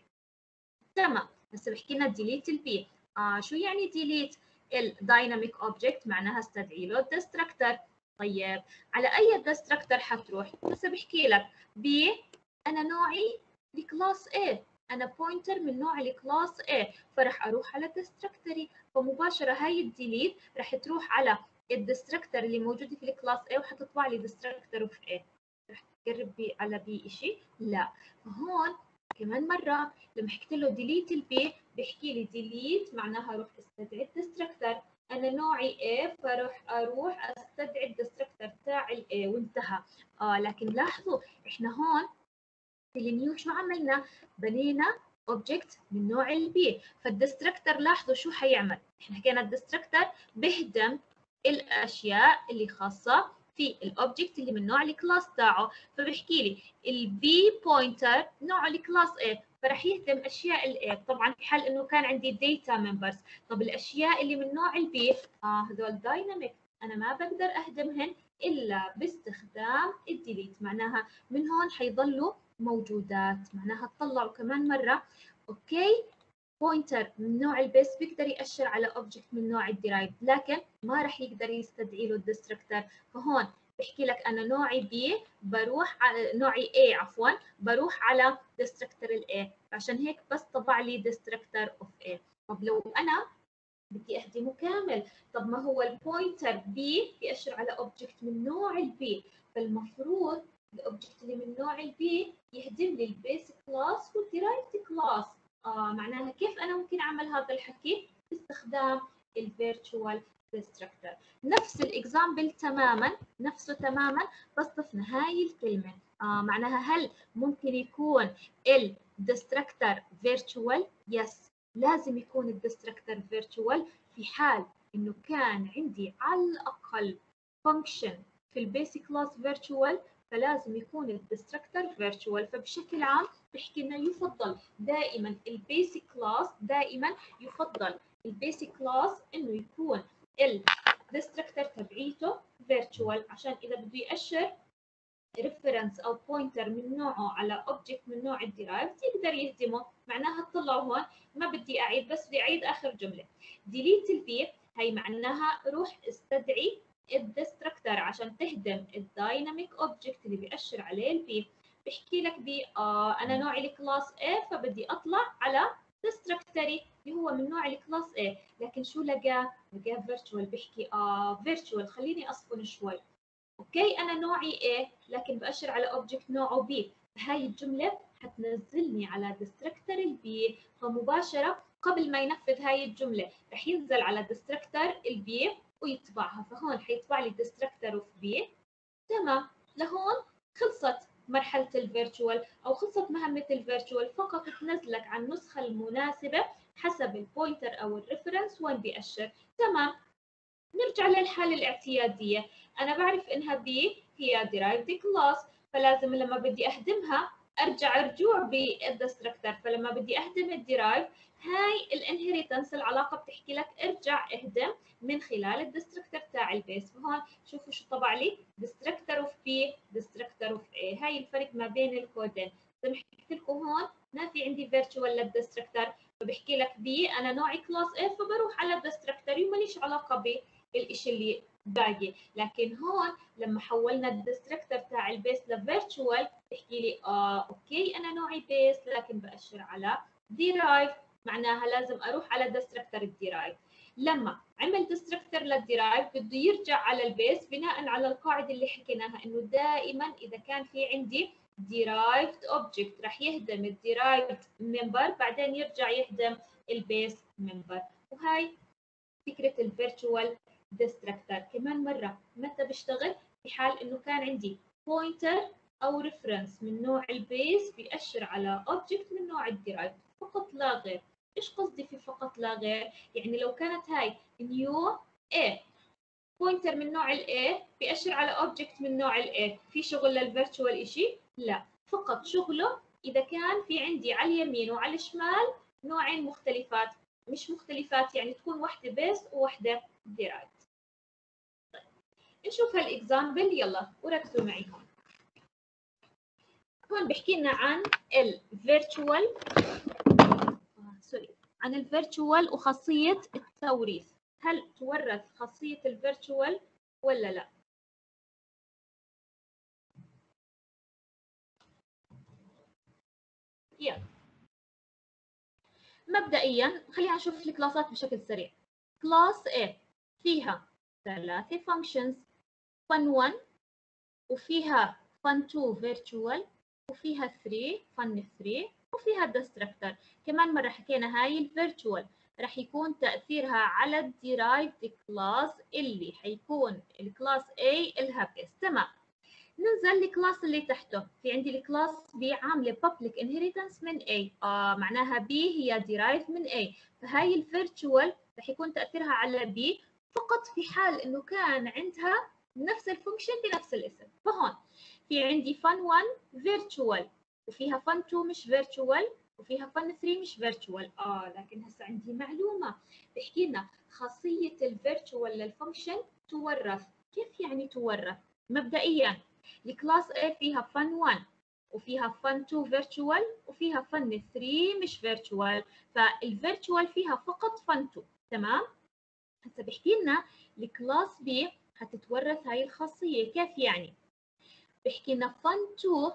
تمام، هسه بحكي لنا ديليت البي. آه شو يعني ديليت الدايناميك اوبجكت؟ معناها استدعي له الدستركتر. طيب على اي دستركتر حتروح؟ هسه بحكي لك بي انا نوعي الكلاس A، انا بوينتر من نوع الكلاس A، فرح اروح على دستركتري، فمباشره هاي الديليت رح تروح على الدستركتر اللي موجود في الكلاس A وحتطبع لي دستركتر اوف A. رح تقرب بي على بي شيء؟ لا. فهون كمان مره لما حكيت له ديليت البي بيحكي لي ديليت معناها روح استدعي الدستركتر، انا نوعي A فروح اروح استدعي الدستركتر تاع ال A وانتهى. اه لكن لاحظوا احنا هون في النيو شو عملنا؟ بنينا اوبجكت من نوع البي، فالدستركتر لاحظوا شو حيعمل؟ احنا حكينا الدستركتر بهدم الاشياء اللي خاصه في الاوبجكت اللي من نوع الكلاس تاعه، فبحكي لي البي بوينتر نوع الكلاس A، فرح يهدم اشياء الاي. طبعا في حال انه كان عندي داتا ممبرز، طب الاشياء اللي من نوع البي اه هذول دايناميك، انا ما بقدر اهدمهن الا باستخدام الديليت، معناها من هون حيضلوا موجودات. معناها تطلعوا كمان مره اوكي بوينتر من نوع البيس بيقدر يأشر على اوبجكت من نوع الديرايف، لكن ما راح يقدر يستدعي له الدستركتر. فهون بحكي لك انا نوعي بي بروح على نوعي A عفوا بروح على دستركتر الاي، عشان هيك بس طبع لي دستركتر اوف A. طب لو انا بدي اهدمه كامل، طب ما هو البوينتر بي بيأشر على اوبجكت من نوع البي، فالمفروض الاوبجكت اللي من نوع البي يهدم لي البيس كلاس والديرايفد كلاس. آه معناها كيف انا ممكن اعمل هذا الحكي؟ باستخدام الفيرتشوال ديستركتور. نفس الاكزامبل تماما، نفسه تماما، بس ضفنا هاي الكلمه. آه معناها هل ممكن يكون الديستركتور فيرتشوال؟ يس، لازم يكون الدستركتر فيرتشوال في حال انه كان عندي على الاقل فانكشن في البيسك كلاس فيرتشوال، فلازم يكون الدستركتر فيرتشوال. فبشكل عام بحكي لنا يفضل دائما البيسك كلاس، دائما يفضل البيسك كلاس انه يكون الدستركتر تبعيته فيرتشوال، عشان اذا بده يأشر ريفرنس او بوينتر من نوعه على اوبجكت من نوع الديرايفد يقدر يهدمه. معناها تطلعوا هون ما بدي اعيد، بس بدي اعيد اخر جمله. ديليت البي هي معناها روح استدعي الدستركتر عشان تهدم الدايناميك اوبجكت اللي بيأشر عليه البي. بحكي لك بي آه انا نوعي الكلاس A فبدي اطلع على دستركتري اللي هو من نوع الكلاس A، لكن شو لقاه؟ لقاه فيرتشوال. بحكي اه فيرتشوال خليني اصفن شوي. اوكي انا نوعي A لكن بأشر على اوبجكت نوعه B، هاي الجمله حتنزلني على دستركتر البي، فمباشره قبل ما ينفذ هاي الجمله رح ينزل على دستركتر البي ويطبعها، فهون حيطبع لي دستركتر اوف بي. تمام، لهون خلصت مرحله الفيرتشوال او خلصت مهمه الفيرتشوال، فقط تنزلك على النسخه المناسبه حسب البوينتر او الريفرنس وين بيأشر. تمام، نرجع للحالة الاعتيادية، أنا بعرف إنها بي هي derived class، فلازم لما بدي أهدمها أرجع رجوع بالدستركتر، فلما بدي أهدم الديرايف هاي الانهيرتنس العلاقة بتحكي لك ارجع اهدم من خلال الدستركتر تاع البيس. فهون شوفوا شو طبع لي destructor of B destructor of A، هاي الفرق ما بين الكودين. زي ما حكيت لكم هون ما في عندي virtual للدستركتر، فبحكي لك بي أنا نوعي كلاس A فبروح على الدستركتر وماليش علاقة ب الاشي اللي باقي. لكن هون لما حولنا الدستركتر تاع البيس لفيرتشوال بحكي لي اه اوكي انا نوعي بيس لكن باشر على ديرايف، معناها لازم اروح على دستركتر الديرايف. لما عمل دستركتر للديرايف بده يرجع على البيس بناء على القاعده اللي حكيناها انه دائما اذا كان في عندي derived object راح يهدم الديرايفد ممبر بعدين يرجع يهدم البيس ممبر. وهاي فكره الفيرتشوال ديستركتر. كمان مره متى بشتغل؟ في حال انه كان عندي بوينتر او ريفرنس من نوع البيس بيأشر على اوبجكت من نوع الديرايف فقط لا غير. ايش قصدي في فقط لا غير؟ يعني لو كانت هاي نيو A بوينتر من نوع الاي بيأشر على اوبجكت من نوع الاي، في شغل للفيرتشوال اشي؟ لا، فقط شغله اذا كان في عندي على اليمين وعلى الشمال نوعين مختلفات، مش مختلفات يعني تكون واحدة بيس وواحدة ديرايف. طيب نشوف هالاكزامبل يلا وركزوا معي. هون هون بحكي لنا عن الفيرتشوال سوري عن الفيرتشوال وخاصية التوريث. هل تورث خاصية الفيرتشوال ولا لا؟ يلا مبدئيا خلينا نشوف الكلاسات بشكل سريع. كلاس A فيها ثلاثة functions fun واحد وفيها fun اثنين virtual وفيها ثلاثة fun ثلاثة وفيها destructor. كمان مرة حكينا هاي الفيرتشوال رح يكون تأثيرها على الديرايفد كلاس اللي حيكون الكلاس A الها بيس. تمام، ننزل الكلاس اللي تحته. في عندي الكلاس B عامله public inheritance من A، آه معناها B هي derived من A، فهاي الفيرتشوال رح يكون تأثيرها على B فقط في حال انه كان عندها نفس الفانكشن بنفس الاسم. فهون في عندي fun واحد virtual وفيها fun اثنين مش virtual وفيها fun ثلاثة مش virtual. اه لكن هسه عندي معلومه بحكي لنا خاصيه الفيرتشوال للفانكشن تورث. كيف يعني تورث؟ مبدئيا الكلاس A فيها fun واحد وفيها fun اثنين virtual وفيها fun ثلاثة مش virtual، فالفيرتشوال فيها فقط fun اثنين. تمام، هسه بحكي لنا الكلاس B حتتورث هاي الخاصية. كيف يعني؟ بحكي لنا fun اثنين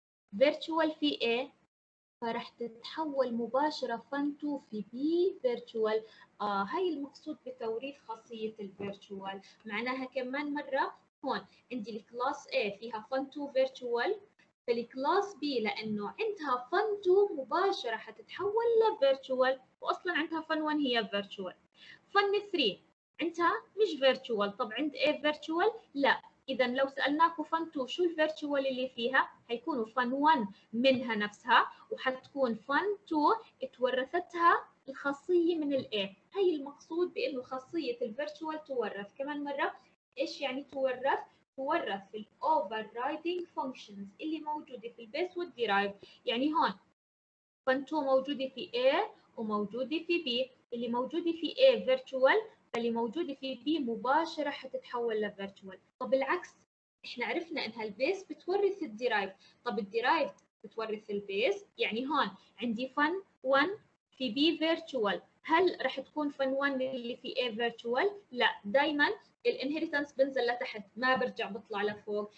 virtual في A فرح تتحول مباشرة fun اثنين في B virtual. آه هاي المقصود بتوريث خاصية الفيرتشوال. معناها كمان مرة هون عندي الكلاس A فيها fun اثنين virtual، فالكلاس B لأنه عندها fun اثنين مباشرة حتتحول لفيرتشوال وأصلا عندها fun واحد هي virtual. fun ثلاثة عندها مش virtual، طب عند A virtual؟ لا، إذا لو سألناكم fun اثنين شو الفيرتشوال اللي فيها؟ حيكونوا fun واحد منها نفسها وحتكون fun اثنين تورثتها الخاصية من الA. هي المقصود بأنه خاصية الفيرتشوال تورث. كمان مرة إيش يعني تورث؟ تورث في الأوفررايدنج فانكشنز اللي موجودة في البيس والديرايف. يعني هون fun اثنين موجودة في A وموجودة في B، اللي موجودة في A virtual فاللي موجودة في B مباشرة حتتحول لفيرتشوال. طب العكس احنا عرفنا انها البيس بتورث الديرايف، طب الديرايف بتورث البيس، يعني هون عندي fun واحد في B virtual، هل رح تكون fun واحد اللي في A virtual؟ لا، دائما الانهيرتنس بنزل لتحت ما برجع بطلع لفوق.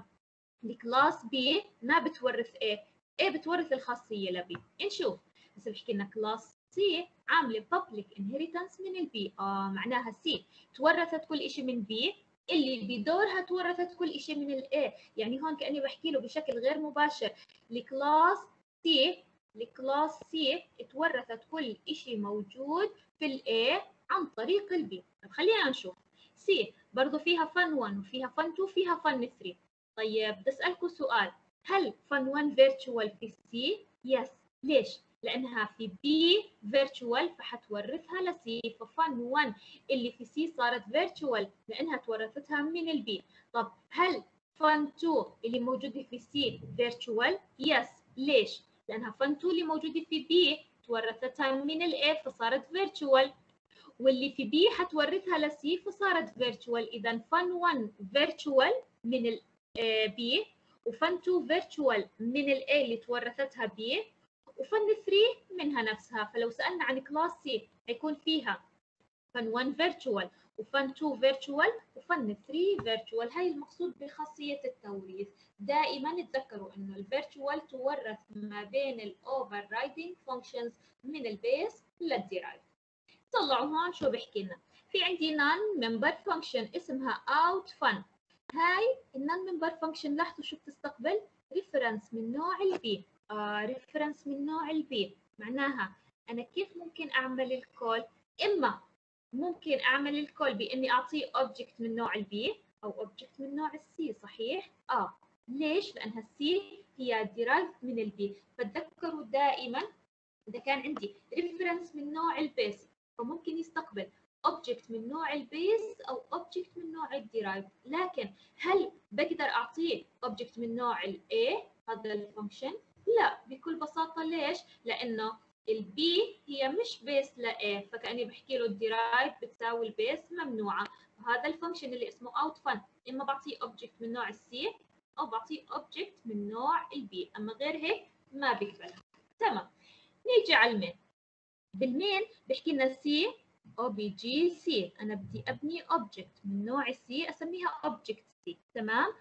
فالكلاس B ما بتورث A، A بتورث الخاصية ل B. نشوف هسه بحكي لنا كلاس C عاملة public inheritance من ال B. آه معناها C تورثت كل شيء من B اللي بدورها تورثت كل شيء من ال A. يعني هون كأني بحكي له بشكل غير مباشر الكلاس C الكلاس C تورثت كل شيء موجود في ال A عن طريق ال B. طب خلينا نشوف C برضو فيها fun واحد وفيها fun اثنين وفيها fun ثلاثة. طيب بدي اسالكم سؤال، هل fun واحد virtual في C؟ يس. ليش؟ لانها في بي فيرتشوال فحتورثها لسي، ففن واحد اللي في سي صارت فيرتشوال لانها تورثتها من البي. طب هل فن اثنين اللي موجوده في سي فيرتشوال؟ يس. ليش؟ لانها فن اثنين اللي موجوده في بي تورثتها من الاي فصارت فيرتشوال، واللي في بي حتورثها لسي فصارت فيرتشوال. اذا فن واحد فيرتشوال من البي، وفن اثنين فيرتشوال من الاي اللي تورثتها بي، وفن ثلاثة منها نفسها. فلو سالنا عن كلاس سي حيكون فيها فن واحد فيرتشوال وفن اثنين فيرتشوال وفن ثلاثة فيرتشوال. هاي المقصود بخاصيه التوريث. دائما تذكروا انه الفيرتشوال تورث ما بين الاوفر رايدنج فانكشنز من البيس للديرايف. طلعوا هون شو بحكي لنا. في عندي نون ممبر فانكشن اسمها اوت فن. هاي النون ممبر فانكشن لاحظوا شو بتستقبل؟ ريفرنس من نوع البي. آه ريفرنس من نوع البي معناها انا كيف ممكن اعمل الكول؟ اما ممكن اعمل الكول باني اعطيه اوبجكت من نوع البي او اوبجكت من نوع السي. صحيح؟ اه ليش؟ لانها السي هي ديرايف من البي. فتذكروا دائما اذا كان عندي ريفرنس من نوع البيس فممكن يستقبل اوبجكت من نوع البيس او اوبجكت من نوع الديرايف. لكن هل بقدر اعطيه اوبجكت من نوع الاي هذا الفانكشن؟ لا بكل بساطه. ليش؟ لانه البي هي مش بيس ل A، فكاني بحكي له الديرايف بتساوي البيس ممنوعه. وهذا الفانكشن اللي اسمه اوت فن اما بعطيه اوبجكت من نوع السي او بعطيه اوبجكت من نوع البي، اما غير هيك ما بيقبلها. تمام. نيجي على المين. بالمين بحكي لنا سي او بي جي سي. انا بدي ابني اوبجكت من نوع السي اسميها اوبجكت سي. تمام.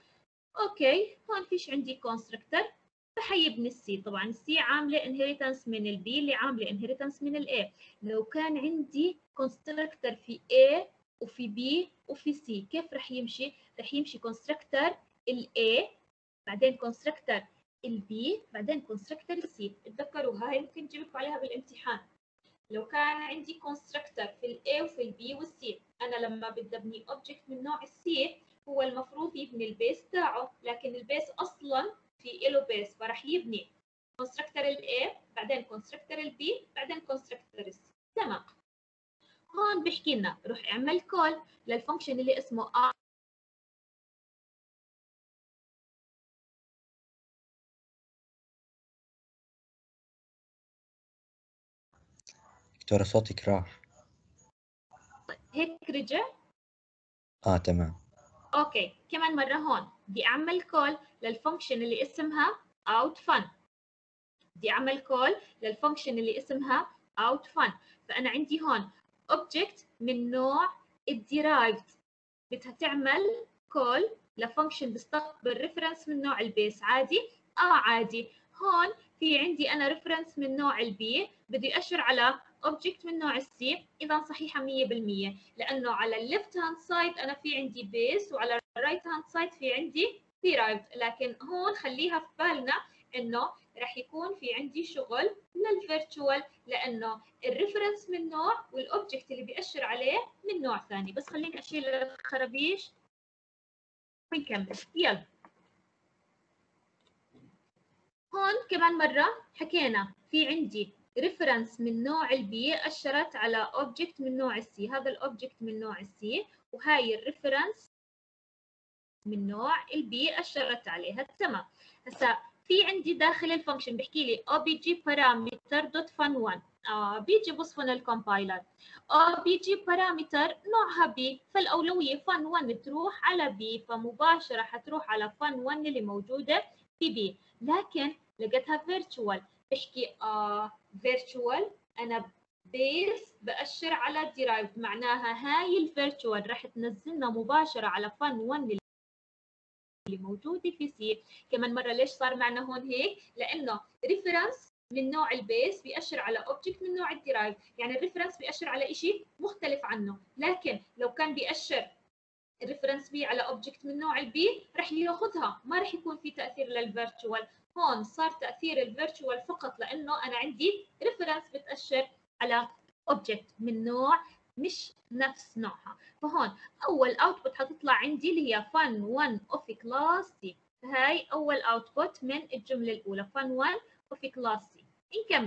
اوكي هون فيش عندي كونستركتور فحيبني السي. طبعا السي عامله انهيرتنس من البي اللي عامله انهيرتنس من الاي. لو كان عندي كونستركتور في A وفي B وفي C كيف رح يمشي؟ رح يمشي كونستركتور الاي بعدين كونستركتور البي بعدين كونستركتور السي. تذكروا هاي ممكن تجيب لكم عليها بالامتحان. لو كان عندي كونستركتور في الاي وفي البي والسي، انا لما بدي ابني اوبجكت من نوع السي هو المفروض يبني البيس تاعه، لكن البيس اصلا في له بيس فراح يبني كونستركتور الاي بعدين كونستركتور البي بعدين كونستركتور السي. تمام. هون بحكي لنا روح اعمل كول للفانكشن اللي اسمه ار. دكتورة صوتك راح. هيك رجع. اه تمام. اوكي كمان مره هون بدي اعمل كول للفانكشن اللي اسمها outFun. بدي اعمل كول للفانكشن اللي اسمها outFun. فانا عندي هون اوبجكت من نوع الديرايفد بدها تعمل كول لفانكشن بيستقبل ريفرنس من نوع البيس. عادي؟ اه عادي. هون في عندي انا ريفرنس من نوع البي بدي اشر على اوبجكت من نوع السي. اذا صحيحه مية بالمية لانه على الليفت هاند سايد انا في عندي بيس وعلى الرايت هاند سايد في عندي ديرايفد. لكن هون خليها في بالنا انه رح يكون في عندي شغل للفيرتشوال لانه الريفرنس من نوع والاوبجكت اللي بيأشر عليه من نوع ثاني. بس خليني اشيل الخرابيش ونكمل. يلا هون كمان مرة حكينا في عندي ريفرنس من نوع البي أشرت على اوبجكت من نوع السي. هذا الاوبجكت من نوع السي وهاي الريفرنس من نوع البي أشرت عليها. تمام. هسا في عندي داخل الفانكشن بحكي لي او بي جي بارامتر دوت فن واحد. آه بيجي بصفن الكومبايلر او بي جي بارامتر نوعها بي فالاولويه فن واحد تروح على بي فمباشره حتروح على فن واحد اللي موجوده في بي. لكن لقيتها فيرتشوال بحكي اه فيرتشوال انا بيس بأشر على ديرايف معناها هاي الفيرتشوال راح تنزلنا مباشره على فن واحد اللي موجوده في سي. كمان مره ليش صار معنا هون هيك؟ لانه ريفرنس من نوع البيس بيأشر على اوبجكت من نوع الديرايف، يعني الريفرنس بيأشر على شيء مختلف عنه. لكن لو كان بيأشر الريفرنس بي على اوبجكت من نوع البي رح ياخذها ما رح يكون في تاثير للفيرتشوال. هون صار تاثير الفيرتشوال فقط لانه انا عندي ريفرنس بتأشر على اوبجكت من نوع مش نفس نوعها. فهون اول اوتبوت حتطلع عندي اللي هي فن واحد اوف كلاس سي. هاي اول اوتبوت من الجمله الاولى فن واحد اوف كلاس سي. نكمل.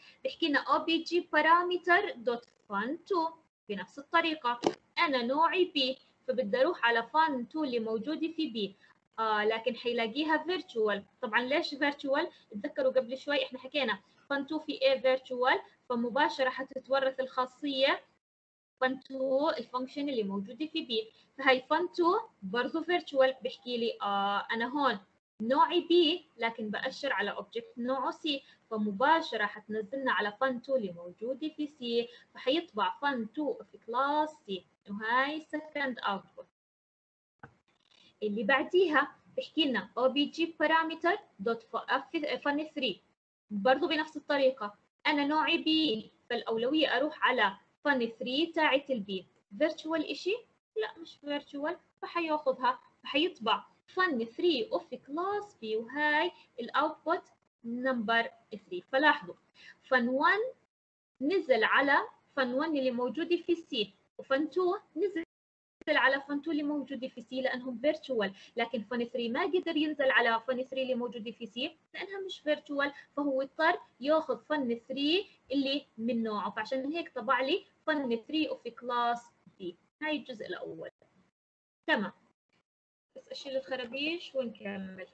بحكي لنا او بي جي parameter dot fun two بنفس الطريقه انا نوعي بي، فبدي اروح على fun two اللي موجوده في بي. آه لكن حيلاقيها virtual. طبعا ليش virtual؟ تذكروا قبل شوي احنا حكينا fun two في A virtual، فمباشره حتتورث الخاصيه fun two الفانكشن اللي موجوده في بي. فهي fun two برضه virtual. بحكي لي آه انا هون نوعي بي لكن بأشر على اوبجكت نوعه سي، فمباشره حتنزلنا على fun two اللي موجوده في سي، فحيطبع fun two في كلاس سي، وهاي second output. اللي بعديها بحكي لنا او بي جي parameter dot fun three برضه بنفس الطريقه انا نوعي بي، فالاولويه اروح على fun three تاعت البي. فيرتشوال اشي؟ لا مش فيرتشوال، فحياخذها فحيطبع fun three اوف كلاس بي، وهاي الاوتبوت نمبر three. فلاحظوا fun one نزل على fun one اللي موجوده في سي، وfun two نزل على fun two اللي موجوده في سي لانهم فيرتشوال، لكن fun three ما قدر ينزل على fun three اللي موجوده في سي لانها مش فيرتشوال، فهو اضطر ياخذ fun three اللي من نوعه، فعشان هيك طبع لي fun three اوف كلاس بي. هاي الجزء الاول. تمام، بس اشيل الخرابيش ونكمل.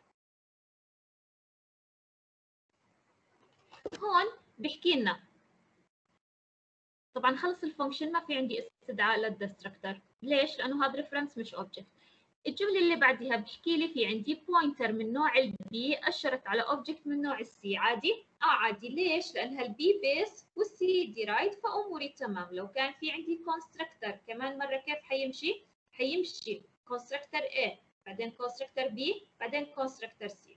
هون بحكي لنا طبعا خلص الفانكشن ما في عندي استدعاء للدستركتر. ليش؟ لانه هذا ريفرنس مش اوبجكت. الجمله اللي بعدها بحكي لي في عندي بوينتر من نوع البي اشرت على اوبجكت من نوع السي. عادي؟ اه عادي. ليش؟ لانها البي بيس والسي ديرايد، فاموري تمام. لو كان في عندي كونستركتر كمان مره كيف حيمشي؟ حيمشي كونستركتر A بعدين كونستركتر B بعدين كونستركتر C.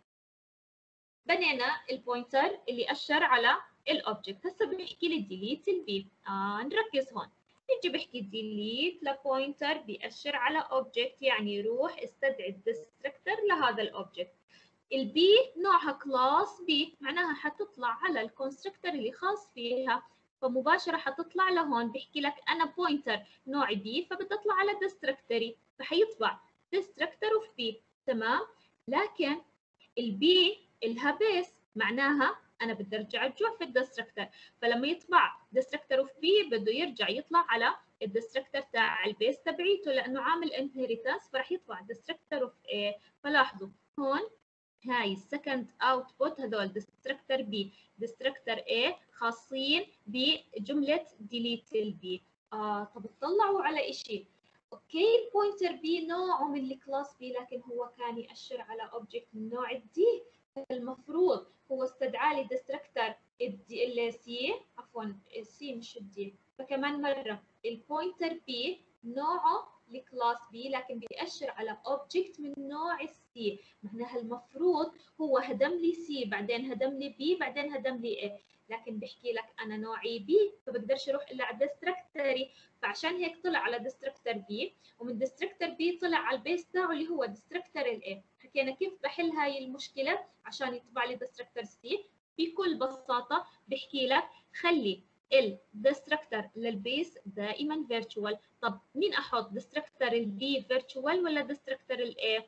بنينا البوينتر اللي اشر على الاوبجكت. هسه بيحكي لي ديليت البي. آه نركز هون. نيجي بحكي ديليت لبوينتر بيأشر على اوبجكت، يعني روح استدعي الدستركتر لهذا الاوبجكت. البي نوعها كلاس بي، معناها حتطلع على الكونستركتر اللي خاص فيها، فمباشره حتطلع لهون. بحكي لك انا بوينتر نوعي بي فبدي اطلع على دستركتري، فحيطبع دستركتر اوف بي. تمام، لكن البي الها بيس، معناها انا بدي ارجع الجوع في الدستركتر، فلما يطبع دستركتر اوف بي بده يرجع يطلع على الدستركتر تاع البيس تبعيته لانه عامل انهيرتنس، فراح يطبع دستركتر اوف اي. فلاحظوا هون هاي السكند اوتبوت هذول دستركتر بي دستركتر اي خاصين بجمله ديليت البي. اه طب اطلعوا على شيء. اوكي البوينتر بي نوعه من الكلاس بي، لكن هو كان يأشر على اوبجكت من نوع الدي، المفروض هو استدعى لي دستركتر الدي سي، عفوا السي مش الدي. فكمان مره البوينتر بي نوعه الكلاس بي لكن بيأشر على اوبجكت من نوع السي، معناها المفروض هو هدم لي سي بعدين هدم لي بي بعدين هدم لي اي، لكن بحكي لك انا نوعي بي فبقدرش اروح الا على دستركتري، فعشان هيك طلع على دستركتر بي، ومن دستركتر بي طلع على البيس تاعه اللي هو دستركتر الاي. حكينا كيف بحل هاي المشكله عشان يطبع لي دستركتر سي. بكل بساطه بحكي لك خلي الدستركتر للبيس دائما فيرتشوال. طب مين احط دستركتر البي فيرتشوال ولا دستركتر الاي؟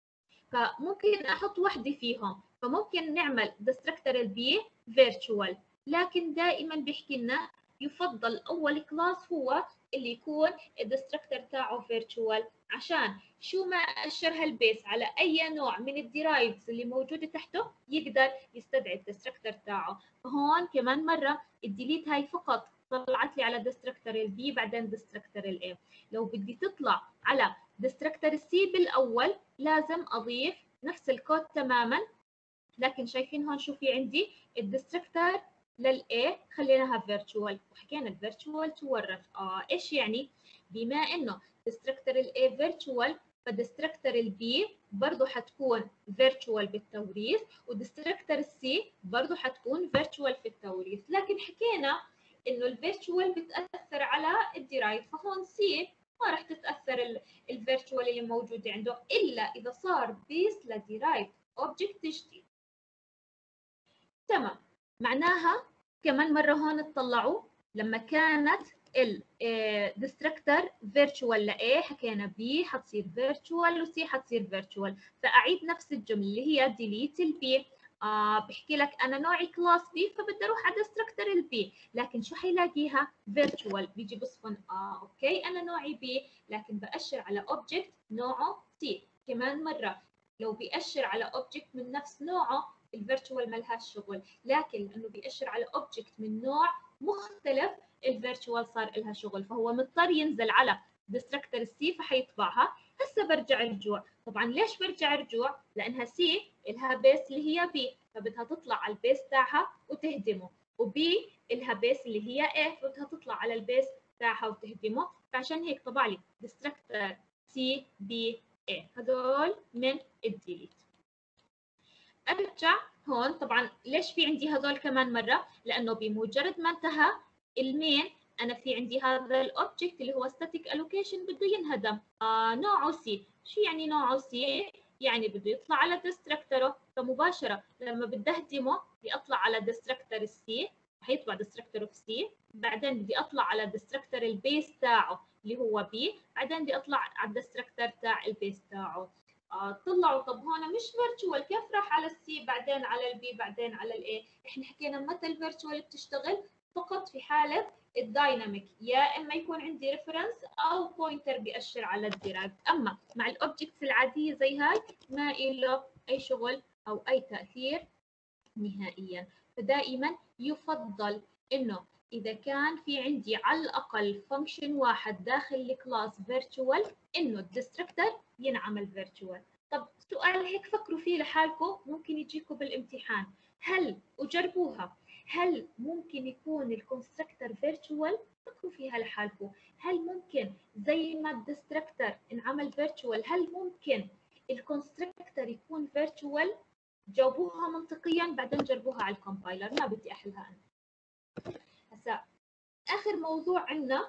فممكن احط وحده فيهم، فممكن نعمل دستركتر البي فيرتشوال، لكن دائما بيحكي لنا يفضل اول كلاس هو اللي يكون الدستركتر تاعه فيرتشوال، عشان شو ما اشرها البيس على اي نوع من الديرايفز اللي موجوده تحته يقدر يستدعي الدستركتر تاعه. فهون كمان مره الديليت هاي فقط طلعت لي على دستركتر البي بعدين دستركتر الاي. لو بدي تطلع على دستركتر السي بالاول لازم اضيف نفس الكود تماما، لكن شايفين هون شو في عندي الدستركتر للاي خليناها فيرتشوال، وحكينا الفيرتشوال تورث. اه ايش يعني؟ بما انه دستركتر الاي فيرتشوال فدستركتر البي برضه حتكون فيرتشوال بالتوريث، ودستركتر السي برضه حتكون فيرتشوال في التوريث، لكن حكينا انه الفيرتشوال بتاثر على الديرايف، فهون سي ما راح تتاثر الفيرتشوال اللي موجوده عنده الا اذا صار بيس لديرايف اوبجكت جديد. تمام، معناها كمان مره هون تطلعوا لما كانت الدستركتر فيرتشوال ل A حكينا B حتصير فيرتشوال و C حتصير فيرتشوال، فاعيد نفس الجمله اللي هي ديليت البي. آه بحكي لك انا نوعي كلاس بي فبدي اروح على ديستركتور البي، لكن شو حيلاقيها؟ فيرتشوال. بيجي بصفن اه اوكي انا نوعي بي لكن بأشر على اوبجكت نوعه سي. كمان مره لو بيأشر على اوبجكت من نفس نوعه الفيرتشوال ملهاش شغل، لكن لانه بيأشر على اوبجكت من نوع مختلف الفيرتشوال صار لها شغل، فهو مضطر ينزل على ديستركتور السي فحيطبعها. هسه برجع رجوع، طبعا ليش برجع رجوع؟ لانها سي الها بيس اللي هي بي فبدها تطلع على البيس تاعها وتهدمه، وبي الها بيس اللي هي ايه فبدها تطلع على البيس تاعها وتهدمه، فعشان هيك طبع لي ديستركتور سي بي اي هدول من الديليت. ارجع هون، طبعا ليش في عندي هذول كمان مره؟ لانه بمجرد ما انتهى المين انا في عندي هذا الاوبجكت اللي هو static allocation بده ينهدم. آه نوعه سي. شو يعني نوعه سي؟ يعني بده يطلع على ديستركتره، فمباشره لما بدي اهدمه بدي اطلع على ديستركتور السي، حيطبع ديستركتور اوف سي، بعدين بدي اطلع على ديستركتور البيس تاعه اللي هو بي، بعدين بدي اطلع على الديستركتور تاع البيس تاعه. آه طلعوا طب هون مش فيرتشوال، كيف راح على السي بعدين على البي بعدين على الاي؟ احنا حكينا متى الفيرتشوال بتشتغل؟ فقط في حاله الدايناميك، يا اما يكون عندي ريفرنس او بوينتر بيأشر على الدرايف، اما مع الاوبجكتس العاديه زي هاي ما له اي شغل او اي تاثير نهائيا. فدائما يفضل انه اذا كان في عندي على الاقل فانكشن واحد داخل الكلاس فيرتشوال انه الديستركتور ينعمل فيرتشوال. طب سؤال هيك فكروا فيه لحالكم، ممكن يجيكم بالامتحان، هل وجربوها، هل ممكن يكون الكونستركتور فيرتشوال؟ فكروا فيها لحالكم، هل ممكن زي ما الديستركتور انعمل فيرتشوال هل ممكن الكونستركتور يكون فيرتشوال؟ جاوبوها منطقيا بعدين جربوها على الكومبايلر، ما بدي احلها انا. هسا اخر موضوع عندنا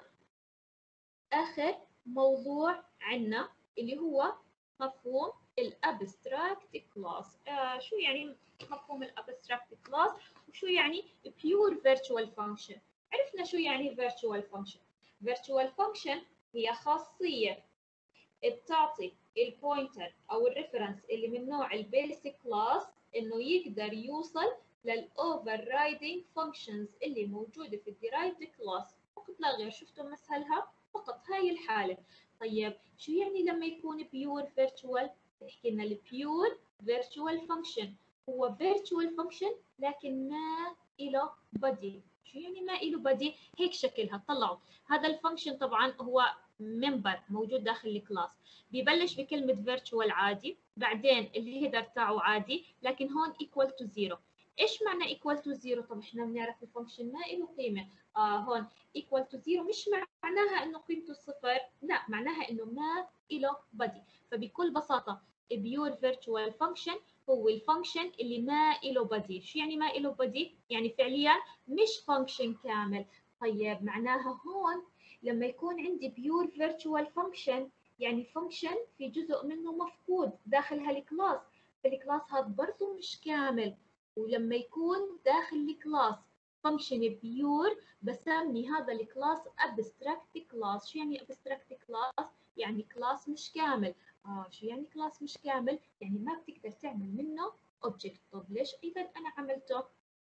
اخر موضوع عندنا اللي هو مفهوم الابستراكت كلاس. آه شو يعني مفهوم الابستراكت كلاس وشو يعني بيور فيرتشوال فانكشن؟ عرفنا شو يعني فيرتشوال فانكشن. فيرتشوال فانكشن هي خاصيه بتعطي البوينتر او الريفرنس اللي من نوع البيسك كلاس انه يقدر يوصل للاوفر رايدنج فانكشنز اللي موجوده في الديرايفد كلاس فقط لا غير. شفتوا مثلها؟ فقط هاي الحاله. طيب شو يعني لما يكون بيور فيرتشوال؟ بحكي لنا البيور فيرتشوال فانكشن هو فيرتشوال فانكشن لكن ما له بادي. شو يعني ما له بادي؟ هيك شكلها. طلعوا هذا الفانكشن طبعا هو ممبر موجود داخل الكلاس، ببلش بكلمة virtual عادي، بعدين الهيدر تاعه عادي، لكن هون equal to zero. ايش معنى equal to zero؟ طب احنا بنعرف الفانكشن ما له قيمة. آه هون equal to zero مش معناها انه قيمته صفر، لا معناها انه ما له بدي. فبكل بساطة pure virtual function هو الفانكشن اللي ما له بدي. شو يعني ما له بدي؟ يعني فعليا مش فانكشن كامل. طيب معناها هون لما يكون عندي pure virtual function يعني فانكشن في جزء منه مفقود داخل هالكلاس، فالكلاس هذا برضه مش كامل. ولما يكون داخل الكلاس فانكشن بيور بسمي هذا الكلاس abstract class. شو يعني abstract class؟ يعني كلاس مش كامل. اه شو يعني كلاس مش كامل؟ يعني ما بتقدر تعمل منه object. طب ليش اذا انا عملته؟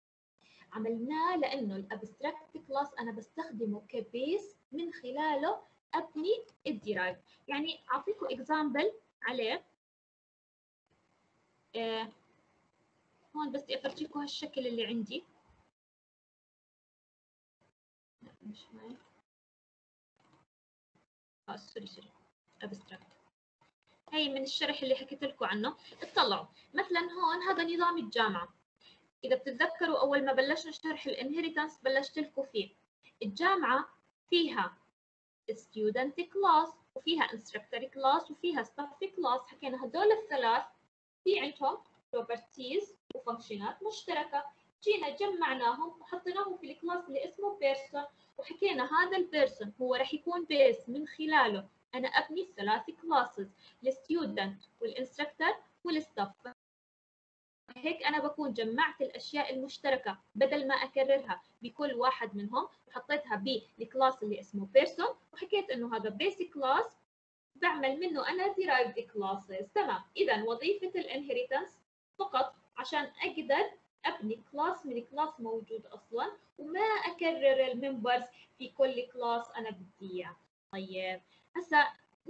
عملناه لانه الابستراكت كلاس انا بستخدمه كبيس من خلاله ابني الديرايف. يعني اعطيكم اكزامبل عليه. آه هون بس بدي افرجيكم هالشكل اللي عندي. لا مش هاي. اه سوري سوري ابستراكت. هي من الشرح اللي حكيت لكم عنه. اطلعوا مثلا هون هذا نظام الجامعه. اذا بتتذكروا اول ما بلشنا شرح الانهيرتنس بلشت لكم فيه. الجامعه فيها student class وفيها instructor class وفيها staff class. حكينا هدول الثلاث في عندهم properties وفانكشنات مشتركة، جينا جمعناهم وحطيناهم في الكلاس اللي اسمه person، وحكينا هذا البيرسون هو راح يكون بيس من خلاله أنا أبني الثلاث كلاسز الستودنت والانستراكتور والستاف. هيك أنا بكون جمعت الأشياء المشتركة بدل ما أكررها بكل واحد منهم وحطيتها بالكلاس اللي اسمه بيرسون، وحكيت إنه هذا بيسك كلاس بعمل منه أنا derived classes. تمام. إذا وظيفة الانهيرتنس فقط عشان اقدر ابني كلاس من كلاس موجود اصلا وما اكرر الممبرز في كل كلاس انا بدي اياه. طيب هسا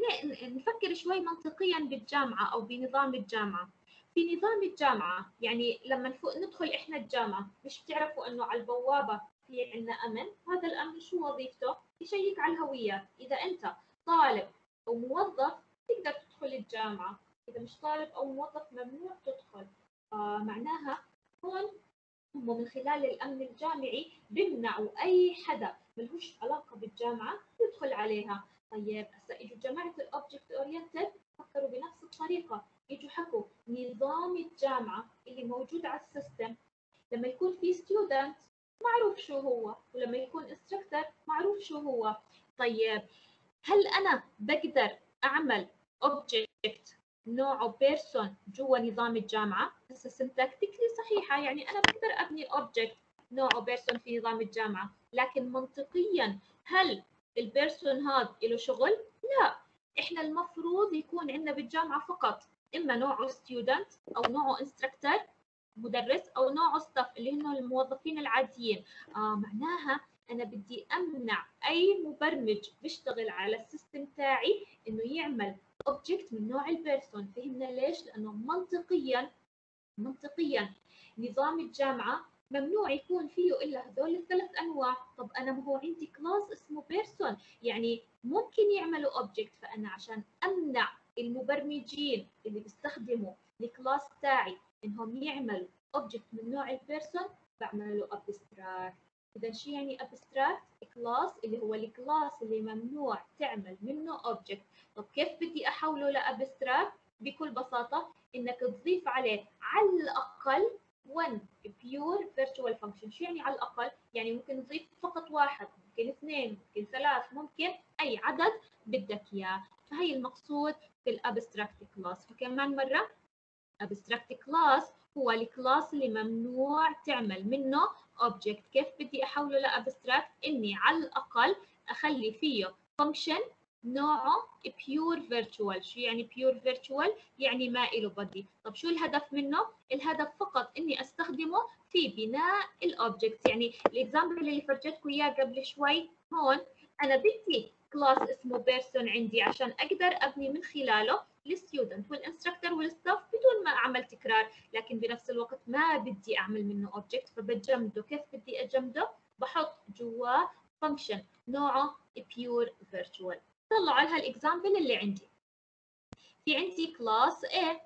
نفكر شوي منطقيا بالجامعه او بنظام الجامعه. في نظام الجامعه يعني لما ندخل احنا الجامعه مش بتعرفوا انه على البوابه في عندنا امن. هذا الامن شو وظيفته؟ يشيك على الهويات. اذا انت طالب او موظف تقدر تدخل الجامعه، اذا مش طالب او موظف ممنوع تدخل. آه معناها هون هم من خلال الامن الجامعي بيمنعوا اي حدا ملهوش علاقه بالجامعه يدخل عليها. طيب هسا اجوا جماعه الاوبجكت اورينتد فكروا بنفس الطريقه، اجوا حكوا نظام الجامعه اللي موجود على السيستم لما يكون في ستودنت معروف شو هو، ولما يكون انستراكتور معروف شو هو. طيب هل انا بقدر اعمل اوبجكت نوعه بيرسون جوا نظام الجامعه؟ هسه سنتاكتيكلي صحيحه، يعني انا بقدر ابني اوبجكت نوعه بيرسون في نظام الجامعه، لكن منطقيا هل البيرسون هذا له شغل؟ لا، احنا المفروض يكون عندنا بالجامعه فقط اما نوعه ستودنت او نوعه انستراكتور مدرس او نوعه ستاف اللي هم الموظفين العاديين. آه معناها انا بدي امنع اي مبرمج بيشتغل على السيستم تاعي انه يعمل اوبجكت من نوع البيرسون. فهمنا ليش؟ لانه منطقيا منطقيا نظام الجامعه ممنوع يكون فيه الا هذول الثلاث انواع. طب انا ما هو عندي كلاس اسمه بيرسون يعني ممكن يعملوا اوبجكت، فانا عشان امنع المبرمجين اللي بيستخدموا الكلاس تاعي انهم يعملوا اوبجكت من نوع البيرسون بعمله ابستراكت. اذا شو يعني ابستراكت؟ كلاس اللي هو الكلاس اللي ممنوع تعمل منه اوبجكت. طب كيف بدي احوله لابستراكت؟ بكل بساطه انك تضيف عليه على الاقل one pure virtual function. شو يعني على الاقل؟ يعني ممكن تضيف فقط واحد، ممكن اثنين، ممكن ثلاث، ممكن اي عدد بدك اياه. فهي المقصود في الابستراكت كلاس. فكمان مره abstract class هو الكلاس اللي ممنوع تعمل منه object. كيف بدي احوله لابستراكت؟ اني على الاقل اخلي فيه function نوعه pure virtual. شو يعني pure virtual؟ يعني ما له body. طب شو الهدف منه؟ الهدف فقط اني استخدمه في بناء الاوبجكت. يعني الاكزامبل اللي فرجتكم اياه قبل شوي هون انا بدي كلاس اسمه بيرسون عندي عشان اقدر ابني من خلاله الستودنت والانستراكتور والستاف بدون ما اعمل تكرار، لكن بنفس الوقت ما بدي اعمل منه اوبجكت فبجمده. كيف بدي اجمده؟ بحط جواه فانكشن نوعه بيور فيرتشوال. طلعوا على هالاكزامبل اللي عندي. في عندي كلاس A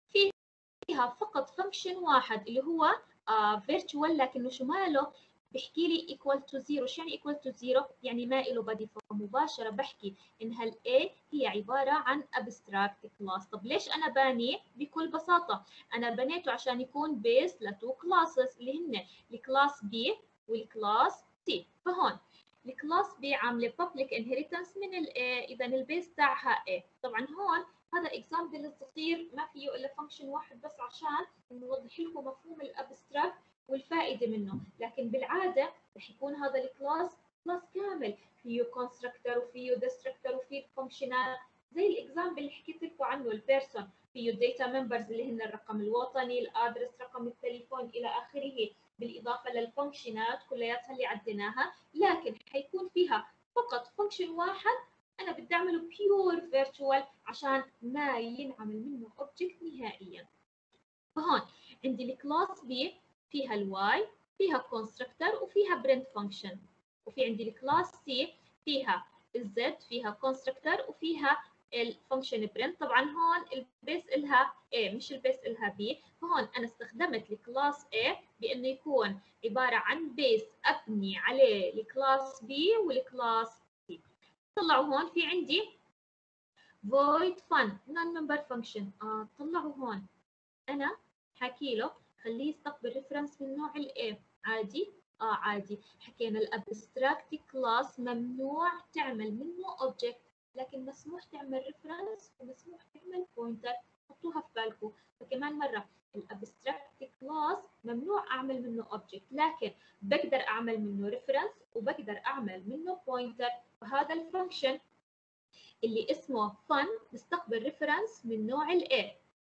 فيها فقط فانكشن واحد اللي هو فيرتشوال، uh, لكنه شو ماله؟ بحكي لي equal to zero. شو يعني equal to zero؟ يعني ما له بدي. فمباشرة بحكي إن هال A هي عبارة عن abstract class. طب ليش أنا بانيه؟ بكل بساطة أنا بنيته عشان يكون base لتو classes اللي هن الكلاس B والكلاس C. فهون الكلاس B عاملة public inheritance من ال A، إذا البيس تاعها A. طبعا هون هذا اكزامبل صغير ما فيه الا فانكشن واحد بس عشان نوضح لكم مفهوم الابستراكت والفائده منه، لكن بالعاده رح يكون هذا الكلاس كلاس كامل فيه كونستراكتور وفيه ديستركتور وفيه فانكشنات زي الاكزامبل اللي حكيت لكم عنه البيرسون، فيه الداتا ممبرز اللي هن الرقم الوطني، الادرس، رقم التليفون الى اخره، بالاضافه للفانكشنات كلياتها اللي عديناها. لكن حيكون فيها فقط فانكشن واحد انا بدي اعمله بيور فيرتشوال عشان ما ينعمل منه اوبجكت نهائيا. فهون عندي الكلاس بي فيها الواي، فيها كونستراكتور وفيها برنت فانكشن، وفي عندي الكلاس سي فيها الزد، فيها كونستراكتور وفيها الفانكشن برنت. طبعا هون البيس الها A مش البيس الها B. فهون انا استخدمت الكلاس A بانه يكون عباره عن بيس ابني عليه الكلاس B والكلاس C. طلعوا هون في عندي void fun non member function. آه طلعوا هون انا حكي له خليه يستقبل ريفرنس من نوع الاي. عادي؟ اه عادي. حكينا الابستراكت كلاس ممنوع تعمل منه اوبجكت، لكن مسموح تعمل ريفرنس ومسموح تعمل بوينتر. حطوها في بالكم. فكمان مره الابستراكت كلاس ممنوع اعمل منه اوبجكت، لكن بقدر اعمل منه ريفرنس وبقدر اعمل منه بوينتر. فهذا الفانكشن اللي اسمه fun بيستقبل ريفرنس من نوع ال A.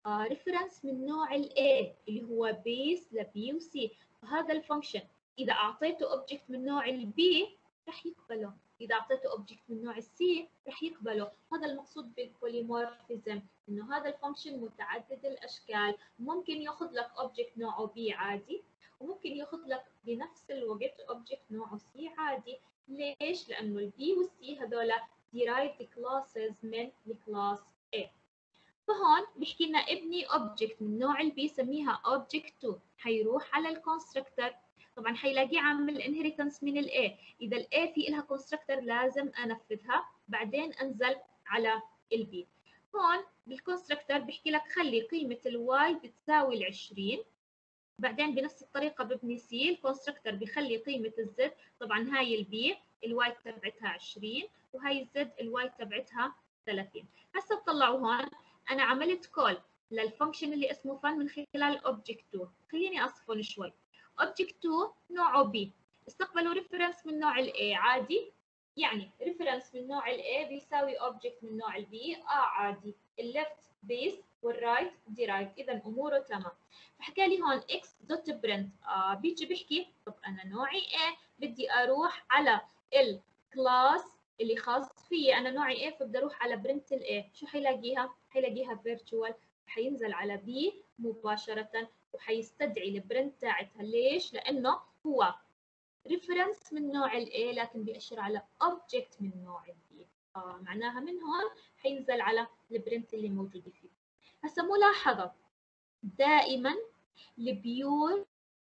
ريفرنس من نوع ال A اللي هو بيس ل B و C. فهذا الفانكشن إذا أعطيته أوبجكت من نوع ال B رح يقبله، إذا أعطيته أوبجكت من نوع ال C رح يقبله. هذا المقصود بالبوليمورفيزم، إنه هذا الفانكشن متعدد الأشكال، ممكن ياخذ لك أوبجكت نوعه B عادي، وممكن ياخذ لك بنفس الوقت أوبجكت نوعه C عادي. ليش؟ لأنه ال B وال C هذولا derived classes من الكلاس A. فهون بيحكي لنا ابني اوبجكت من نوع البي سميها اوبجكت تو، حيروح على الكونستركتور، طبعا حيلاقيه عامل انهيرتنس من الاي، اذا الاي في لها كونستركتور لازم انفذها بعدين انزل على البي. هون بالكونستركتور بيحكي لك خلي قيمه الواي بتساوي ال عشرين، بعدين بنفس الطريقه ببني سي الكونستركتور بيخلي قيمه الزد، طبعا هاي البي الواي تبعتها عشرين وهاي الزد الواي تبعتها ثلاثين. هسه طلعوا هون انا عملت كول للفانكشن اللي اسمه فن من خلال اوبجكت تو. خليني اصفن شوي. اوبجكت تو نوعه بي، استقبلوا ريفرنس من نوع الاي عادي، يعني ريفرنس من نوع الاي بيساوي اوبجكت من نوع البي اه عادي، الليفت بيس والرايت ديرايف، اذا اموره تمام. فحكى لي هون اكس دوت برنت، آه بيجي بيحكي طب انا نوعي ايه، بدي اروح على الكلاس اللي خاص فيي، انا نوعي ايه فبدي اروح على برنت الاي، شو حيلاقيها؟ حيلاقيها فيرتشوال، حينزل على بي مباشره وحيستدعي البرنت تاعتها. ليش؟ لانه هو ريفرنس من نوع الاي لكن بيأشر على اوبجكت من نوع البي، آه معناها من هون حينزل على البرنت اللي موجوده فيه. هسه ملاحظه دائما البيور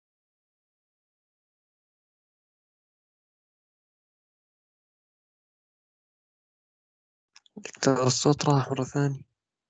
دكتور الصوت راح مرة ثانية.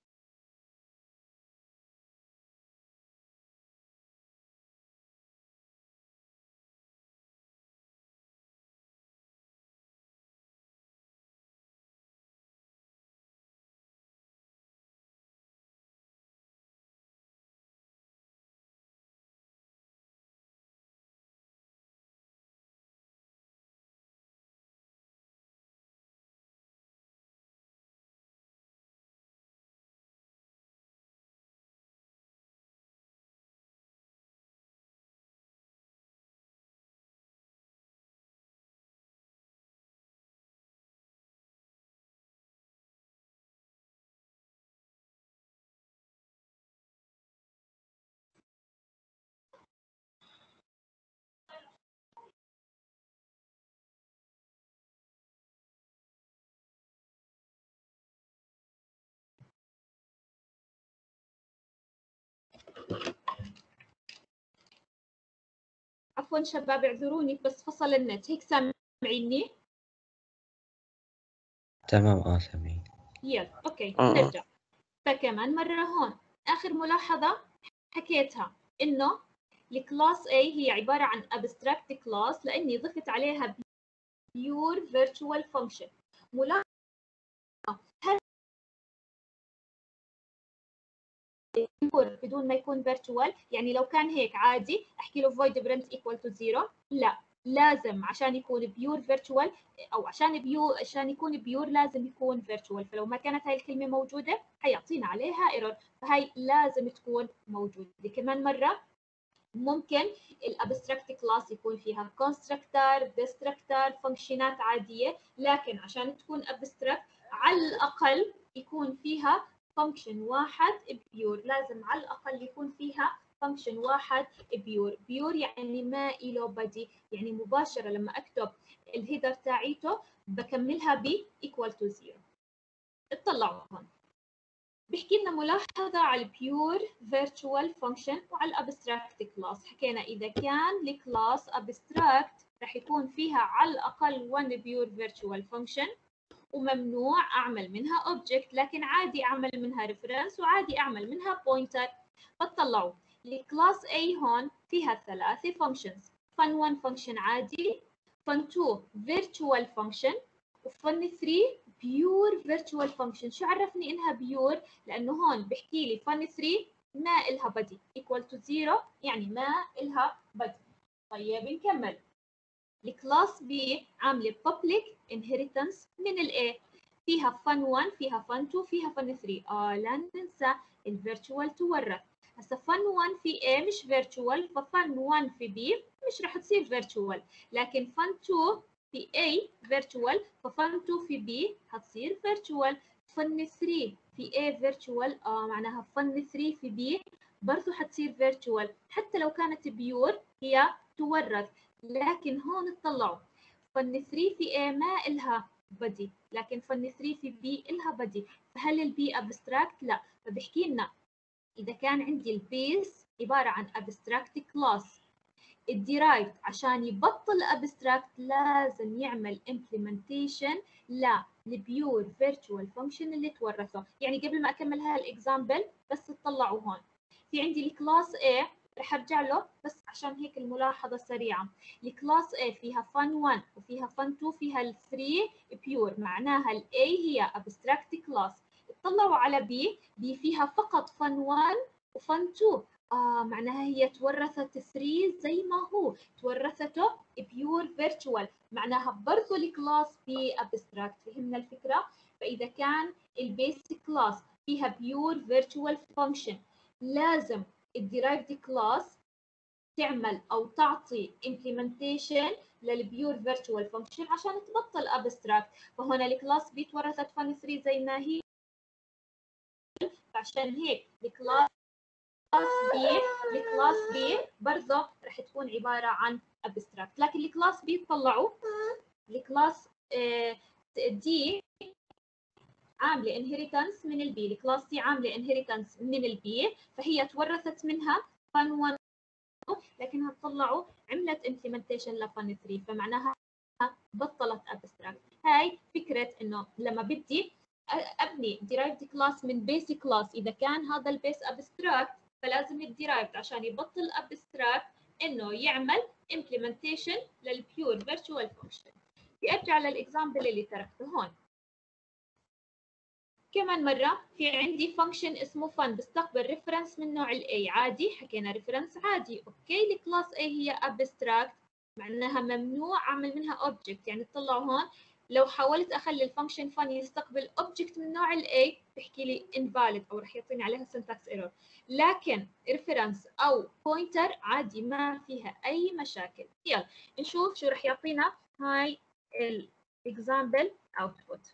عفوا شباب اعذروني بس فصل النت، هيك سامعيني؟ تمام اه سامعين. يلا اوكي آه. نرجع. فكمان مرة هون آخر ملاحظة حكيتها إنه الكلاس A هي عبارة عن abstract class لأني ضفت عليها pure virtual function. ملاحظة بدون ما يكون virtual، يعني لو كان هيك عادي أحكي له void print equal to zero، لا لازم عشان يكون بيور فيرتشوال او عشان بيور عشان يكون بيور لازم يكون فيرتشوال، فلو ما كانت هاي الكلمه موجوده حيعطينا عليها ايرور، فهي لازم تكون موجوده. كمان مره ممكن الابستراكت كلاس يكون فيها كونستراكتور ديستراكتور فانكشنات عاديه، لكن عشان تكون ابستراكت على الاقل يكون فيها فانكشن واحد بيور، لازم على الاقل يكون فيها فانكشن واحد بيور. بيور يعني ما له بدي، يعني مباشره لما اكتب الهيدر تاعيته بكملها ب equal to zero. اطلعوا هون بيحكي لنا ملاحظه على البيور فيرتشوال فانكشن وعلى الابستراكت كلاس. حكينا اذا كان الكلاس ابستراكت رح يكون فيها على الاقل واحد بيور فيرتشوال فانكشن، وممنوع اعمل منها اوبجكت، لكن عادي اعمل منها ريفرنس وعادي اعمل منها بوينتر. فتطلعوا الكلاس A هون فيها ثلاثه فانكشنز، فن واحد فانكشن عادي، فن اثنين فيرتشوال فانكشن، وفن ثلاثة بيور فيرتشوال فانكشن. شو عرفني انها بيور؟ لانه هون بحكي لي فن ثلاثة ما إلها بدي equal to zero، يعني ما إلها بدي. طيب نكمل. الكلاس B عامله public inheritance من ال A، فيها فن واحد فيها فن اثنين فيها فن ثلاثة. اه لا ننسى الفيرتشوال تورث. هسا فن واحد في A مش فيرتشوال، ففن واحد في B مش رح تصير فيرتشوال، لكن فن اثنين في A فيرتشوال، ففن اثنين في B هتصير فيرتشوال. فن ثلاثة في A فيرتشوال، اه معناها فن ثلاثة في B برضه حتصير فيرتشوال، حتى لو كانت بيور هي تورث. لكن هون اطلعوا فن ثلاثة في A ما إلها بدي، لكن فن ثلاثة في B إلها بدي، فهل البي ابستراكت؟ لا. فبحكي لنا إذا كان عندي البيس عبارة عن abstract class، الديرايفد عشان يبطل abstract لازم يعمل implementation للبيور virtual function اللي تورثه. يعني قبل ما أكمل هالإكزامبل بس تطلعوا هون في عندي الكلاس A، رح أرجع له بس عشان هيك الملاحظة سريعة. الكلاس A فيها فن واحد وفيها فن اثنين، فيها ال ثلاثة بيور، معناها ال A هي abstract class. اطلعوا على B، B فيها فقط فن واحد وفن اثنين، آه معناها هي تورثت ثلاثة زي ما هو، تورثته بيور فيرتشوال، معناها برضه الكلاس بي ابستراكت. فهمنا الفكرة؟ فإذا كان البيسك كلاس فيها بيور فيرتشوال فانكشن، لازم الديرايفد كلاس تعمل أو تعطي implementation للبيور فيرتشوال فانكشن عشان تبطل ابستراكت. فهنا الكلاس بي تورثت فن ثلاثة زي ما هي، فعشان هيك الكلاس بي الكلاس بي برضه رح تكون عباره عن ابستراكت. لكن الكلاس بي تطلعوا الكلاس دي عامله انهيرتنس من البي، الكلاس دي عامله انهيرتنس من البي، فهي تورثت منها فن واحد، لكنها تطلعوا عملت امبلمنتيشن لفن ثلاثة، فمعناها بطلت ابستراكت. هاي فكره انه لما بدي ابني derived class من basic class، اذا كان هذا البيس ابستراكت فلازم الديرايفد عشان يبطل ابستراكت انه يعمل implementation للبيور virtual function. بدي ارجع للاكزامبل اللي تركته هون كمان مره. في عندي function اسمه fun بستقبل ريفرنس من نوع الاي عادي، حكينا ريفرنس عادي اوكي. الكلاس A هي abstract معناها ممنوع اعمل منها object. يعني تطلعوا هون لو حاولت اخلي الفانكشن fun يستقبل object من نوع الاي بحكي لي invalid او رح يعطيني عليها syntax error. لكن reference او pointer عادي ما فيها اي مشاكل. يلا نشوف شو رح يعطينا هاي الاكزامبل output.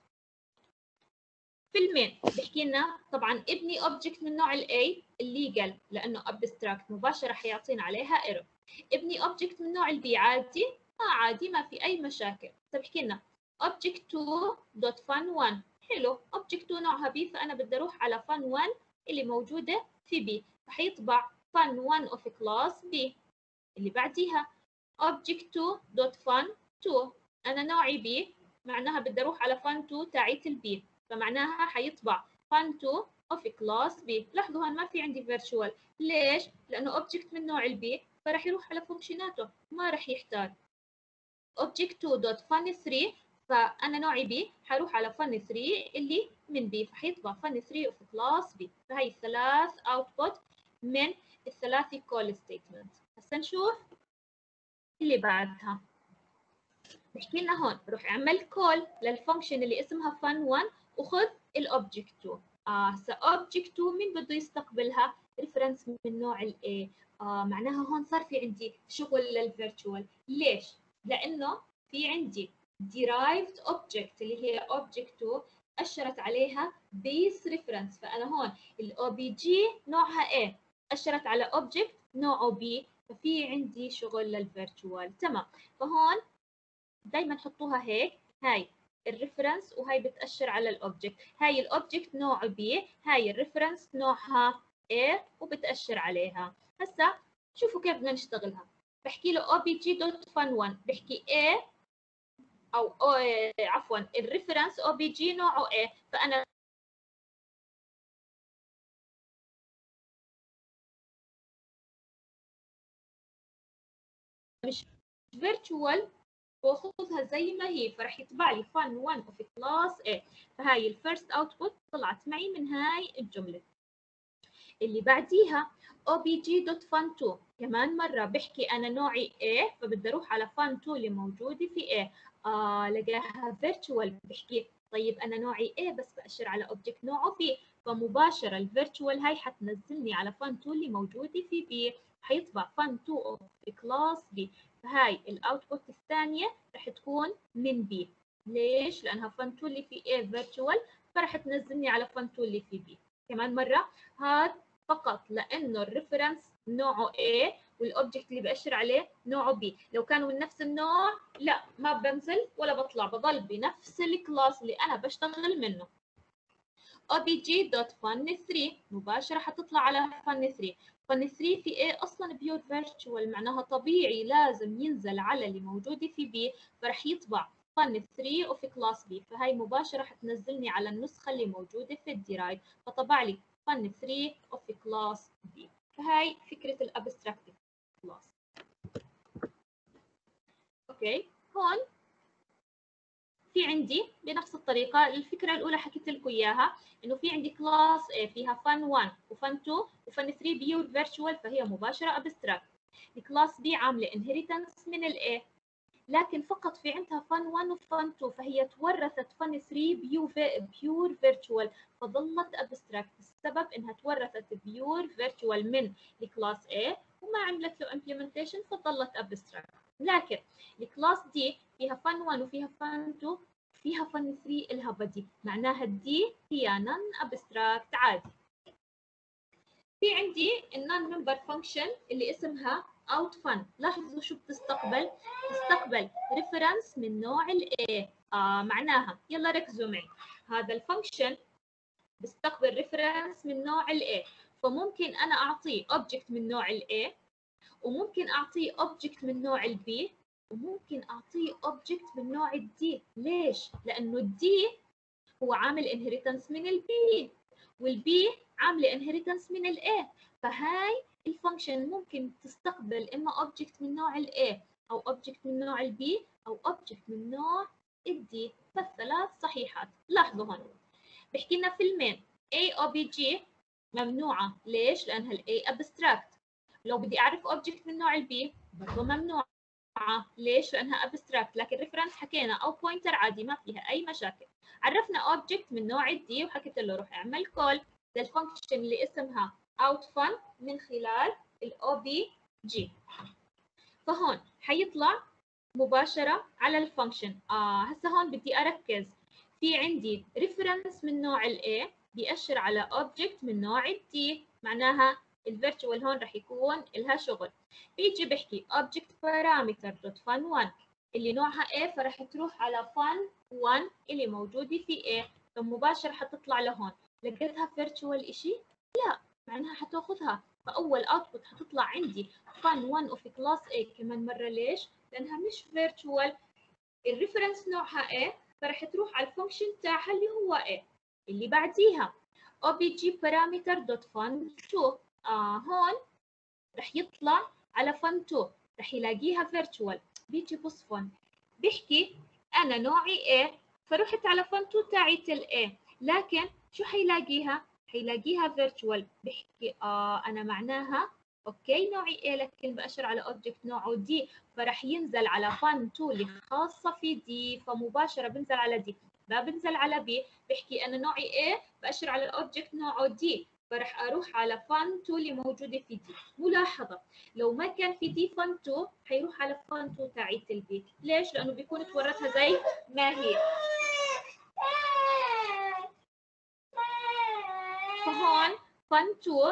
في المين بحكي لنا طبعا ابني اوبجكت من نوع الاي الليجل لانه abstract مباشره حيعطينا عليها ايرور. ابني اوبجكت من نوع البي عادي، ما آه عادي ما في اي مشاكل. فبحكي لنا object two dot fun one، حلو object two نوعها بي، فانا بدي اروح على fun one اللي موجوده في بي، فحيطبع fun one of class B. اللي بعديها object two dot fun two، انا نوعي بي معناها بدي اروح على fun two تاعيت البي، فمعناها حيطبع fun two of class B. لاحظوا هون ما في عندي virtual، ليش؟ لأنه object من نوع البي فرح يروح على فانكشناته ما رح يحتاج. object two dot fun three، فأنا نوعي B حروح على fun three اللي من B، فحيطبع fun three of class B. فهي الثلاث output من الثلاثي call statement. هسا نشوف اللي بعدها. بحكي لنا هون روح اعمل كول للفانكشن اللي اسمها fun one وخذ الاوبجكت two. اه هسا اوبجكت two مين بده يستقبلها؟ ريفرنس من نوع الاي. اه معناها هون صار في عندي شغل للفيرتشوال. ليش؟ لانه في عندي derived object اللي هي object two اشرت عليها base reference، فانا هون الاو بي جي نوعها A اشرت على object نوعه B، ففي عندي شغل للفيرتشوال. تمام. فهون دايما حطوها هيك، هاي الريفرنس وهاي بتأشر على الاوبجكت، هاي الاوبجكت نوعه B، هاي الريفرنس نوعها A وبتأشر عليها. هسا شوفوا كيف بدنا نشتغلها. بحكي له obj.fun1 بحكي A او, أو عفوا الريفرنس obj نوعه A، فانا مش virtual واخذها زي ما هي، فرح يطبع لي fun one of class A. فهاي الفيرست اوتبوت طلعت معي من هاي الجمله. اللي بعديها obj.fun2 كمان مره بحكي انا نوعي A، فبدي اروح على fun2 اللي موجوده في A. آه لقاها virtual، بحكي طيب انا نوعي A بس بأشر على object نوعه B، فمباشره الفيرتشوال هاي حتنزلني على فان اتنين اللي موجوده في بي، حيطبع فان اتنين اوف كلاس بي، فهاي الاوتبوت الثانيه رح تكون من بي. ليش؟ لانها فان اتنين اللي في A فيرتشوال فرح تنزلني على فان اتنين اللي في بي. كمان مره، هاد فقط لانه الريفرنس نوعه A والاوبجكت اللي بأشر عليه نوعه B. لو كانوا من نفس النوع لا ما بنزل ولا بطلع، بضل بنفس الكلاس اللي انا بشتغل منه. obj.fun ثلاثة مباشره حتطلع على fun ثلاثة. fun ثلاثة في A اصلا بيور فيرتشوال، معناها طبيعي لازم ينزل على اللي موجوده في B، فرح يطبع fun ثلاثة اوف كلاس B، فهي مباشره حتنزلني على النسخه اللي موجوده في الديرايف، فطبع لي fun ثلاثة اوف كلاس B. فهي فكره الابستراكت كلاس. اوكي، هون في عندي بنفس الطريقة. الفكرة الأولى حكيت لكم إياها، إنه في عندي كلاس A فيها فن واحد وفن اثنين وفن ثلاثة بيور فيرتشوال، فهي مباشرة أبستراكت. الكلاس B عاملة انهيرتنس من ال A، لكن فقط في عندها فن واحد وفن اثنين، فهي تورثت فن ثلاثة بيور فيرتشوال فظلت أبستراكت. السبب إنها تورثت بيور فيرتشوال من الكلاس A وما عملت له امبلمنتيشن فظلت أبستراكت. لكن الكلاس دي فيها فن واحد وفيها فن اثنين فيها فن ثلاثة إلها بدي، معناها الدي هي نون أبستراكت عادي. في عندي النون ممبر فانكشن اللي اسمها outFun. لاحظوا شو بتستقبل؟ تستقبل ريفرنس من نوع ال A. آه معناها يلا ركزوا معي، هذا الفانكشن بيستقبل ريفرنس من نوع ال A، فممكن أنا أعطيه object من نوع ال A، وممكن أعطيه object من نوع ال B، وممكن أعطيه object من نوع ال D. ليش؟ لأنه ال D هو عامل inheritance من ال B، وال B عاملة inheritance من ال A، فهاي الفانكشن ممكن تستقبل إما object من نوع ال A أو object من نوع ال B أو object من نوع ال D، فالثلاث صحيحات. لاحظوا هون بحكي لنا في المين A obj ممنوعة. ليش؟ لأنها ال A abstract. لو بدي أعرف object من نوع ال B برضه ممنوعة. ليش؟ لأنها abstract، لكن reference حكينا أو pointer عادي ما فيها أي مشاكل. عرفنا object من نوع ال D وحكيت له روح اعمل call للفانكشن اللي اسمها outFun من خلال ال obj. فهون حيطلع مباشرة على الفانكشن. آه هسه هون بدي أركز، في عندي reference من نوع ال A بيأشر على object من نوع ال D، معناها الفيرتشوال هون رح يكون لها شغل. بيجي بحكي object parameter dot fun واحد اللي نوعها A، فرح تروح على fun واحد اللي موجودة في A، فمباشرة حتطلع لهون. لقيتها فيرتشوال إشي؟ لا، معناها حتاخذها، فأول output حتطلع عندي fun واحد of class A كمان مرة. ليش؟ لأنها مش فيرتشوال، الريفرنس نوعها A، فرح تروح على الفانكشن تاعها اللي هو A. اللي بعديها obj parameter dot fun two. آه هون رح يطلع على fun two، رح يلاقيها فيرتشوال. بيجي بص فن بيحكي أنا نوعي A، فرحت على fun two تاعت ال A، لكن شو حيلاقيها؟ حيلاقيها فيرتشوال. بيحكي آه أنا معناها اوكي نوعي A لكن بأشر على اوبجكت نوعه D، فرح ينزل على fun two اللي خاصة في D، فمباشرة بنزل على D، ما بنزل على B. بحكي أنا نوعي A بأشر على الاوبجكت نوعه D، فرح أروح على fun two اللي موجودة في D. ملاحظة لو ما كان في D fun two حيروح على fun two تاعت ال B. ليش؟ لأنه بيكون تورثها زي ما هي. فهون fun two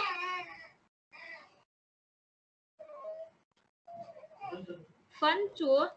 fun two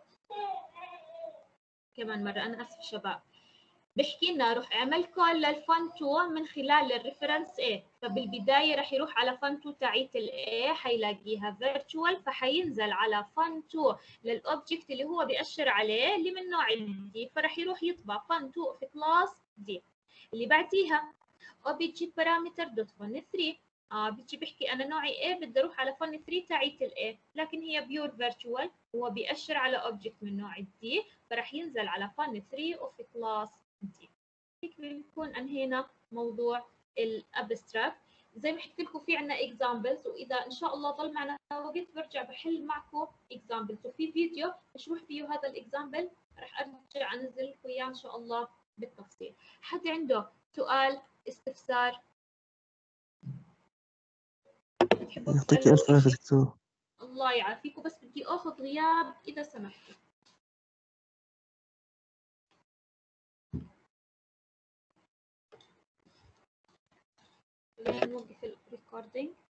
كمان مرة أنا آسف شباب، بحكي لنا روح اعمل كول للفن تو من خلال الريفرنس A، فبالبداية رح يروح على فن تو تاعيت ال A حيلاقيها فيرتشوال، فحينزل على فن تو للأوبجكت اللي هو بيأشر عليه اللي من نوع D، فرح يروح يطبع فن تو في كلاس D. اللي بعديها obj parameter dot fun ثلاثة. آه بيجي بحكي أنا نوعي A بدي أروح على fun ثلاثة تاعيت ال A، لكن هي بيور فيرتشوال، هو بيأشر على اوبجكت من نوع D، فرح ينزل على fun ثلاثة of class D. هيك بنكون أنهينا موضوع الابستراكت. زي ما حكيت لكم في عنا اكزامبلز، واذا ان شاء الله ضل معنا وقت برجع بحل معكم اكزامبلز، وفي فيديو بشرح فيه هذا الاكزامبل رح ارجع انزل لكم اياه ان شاء الله بالتفصيل. حد عنده سؤال، استفسار؟ بتحبوا يعطيك تسألوا ألف عافية شيء؟ دكتور. الله يعافيكم، بس بدي اخذ غياب اذا سمحتوا. خلينا نوقف الريكوردينج.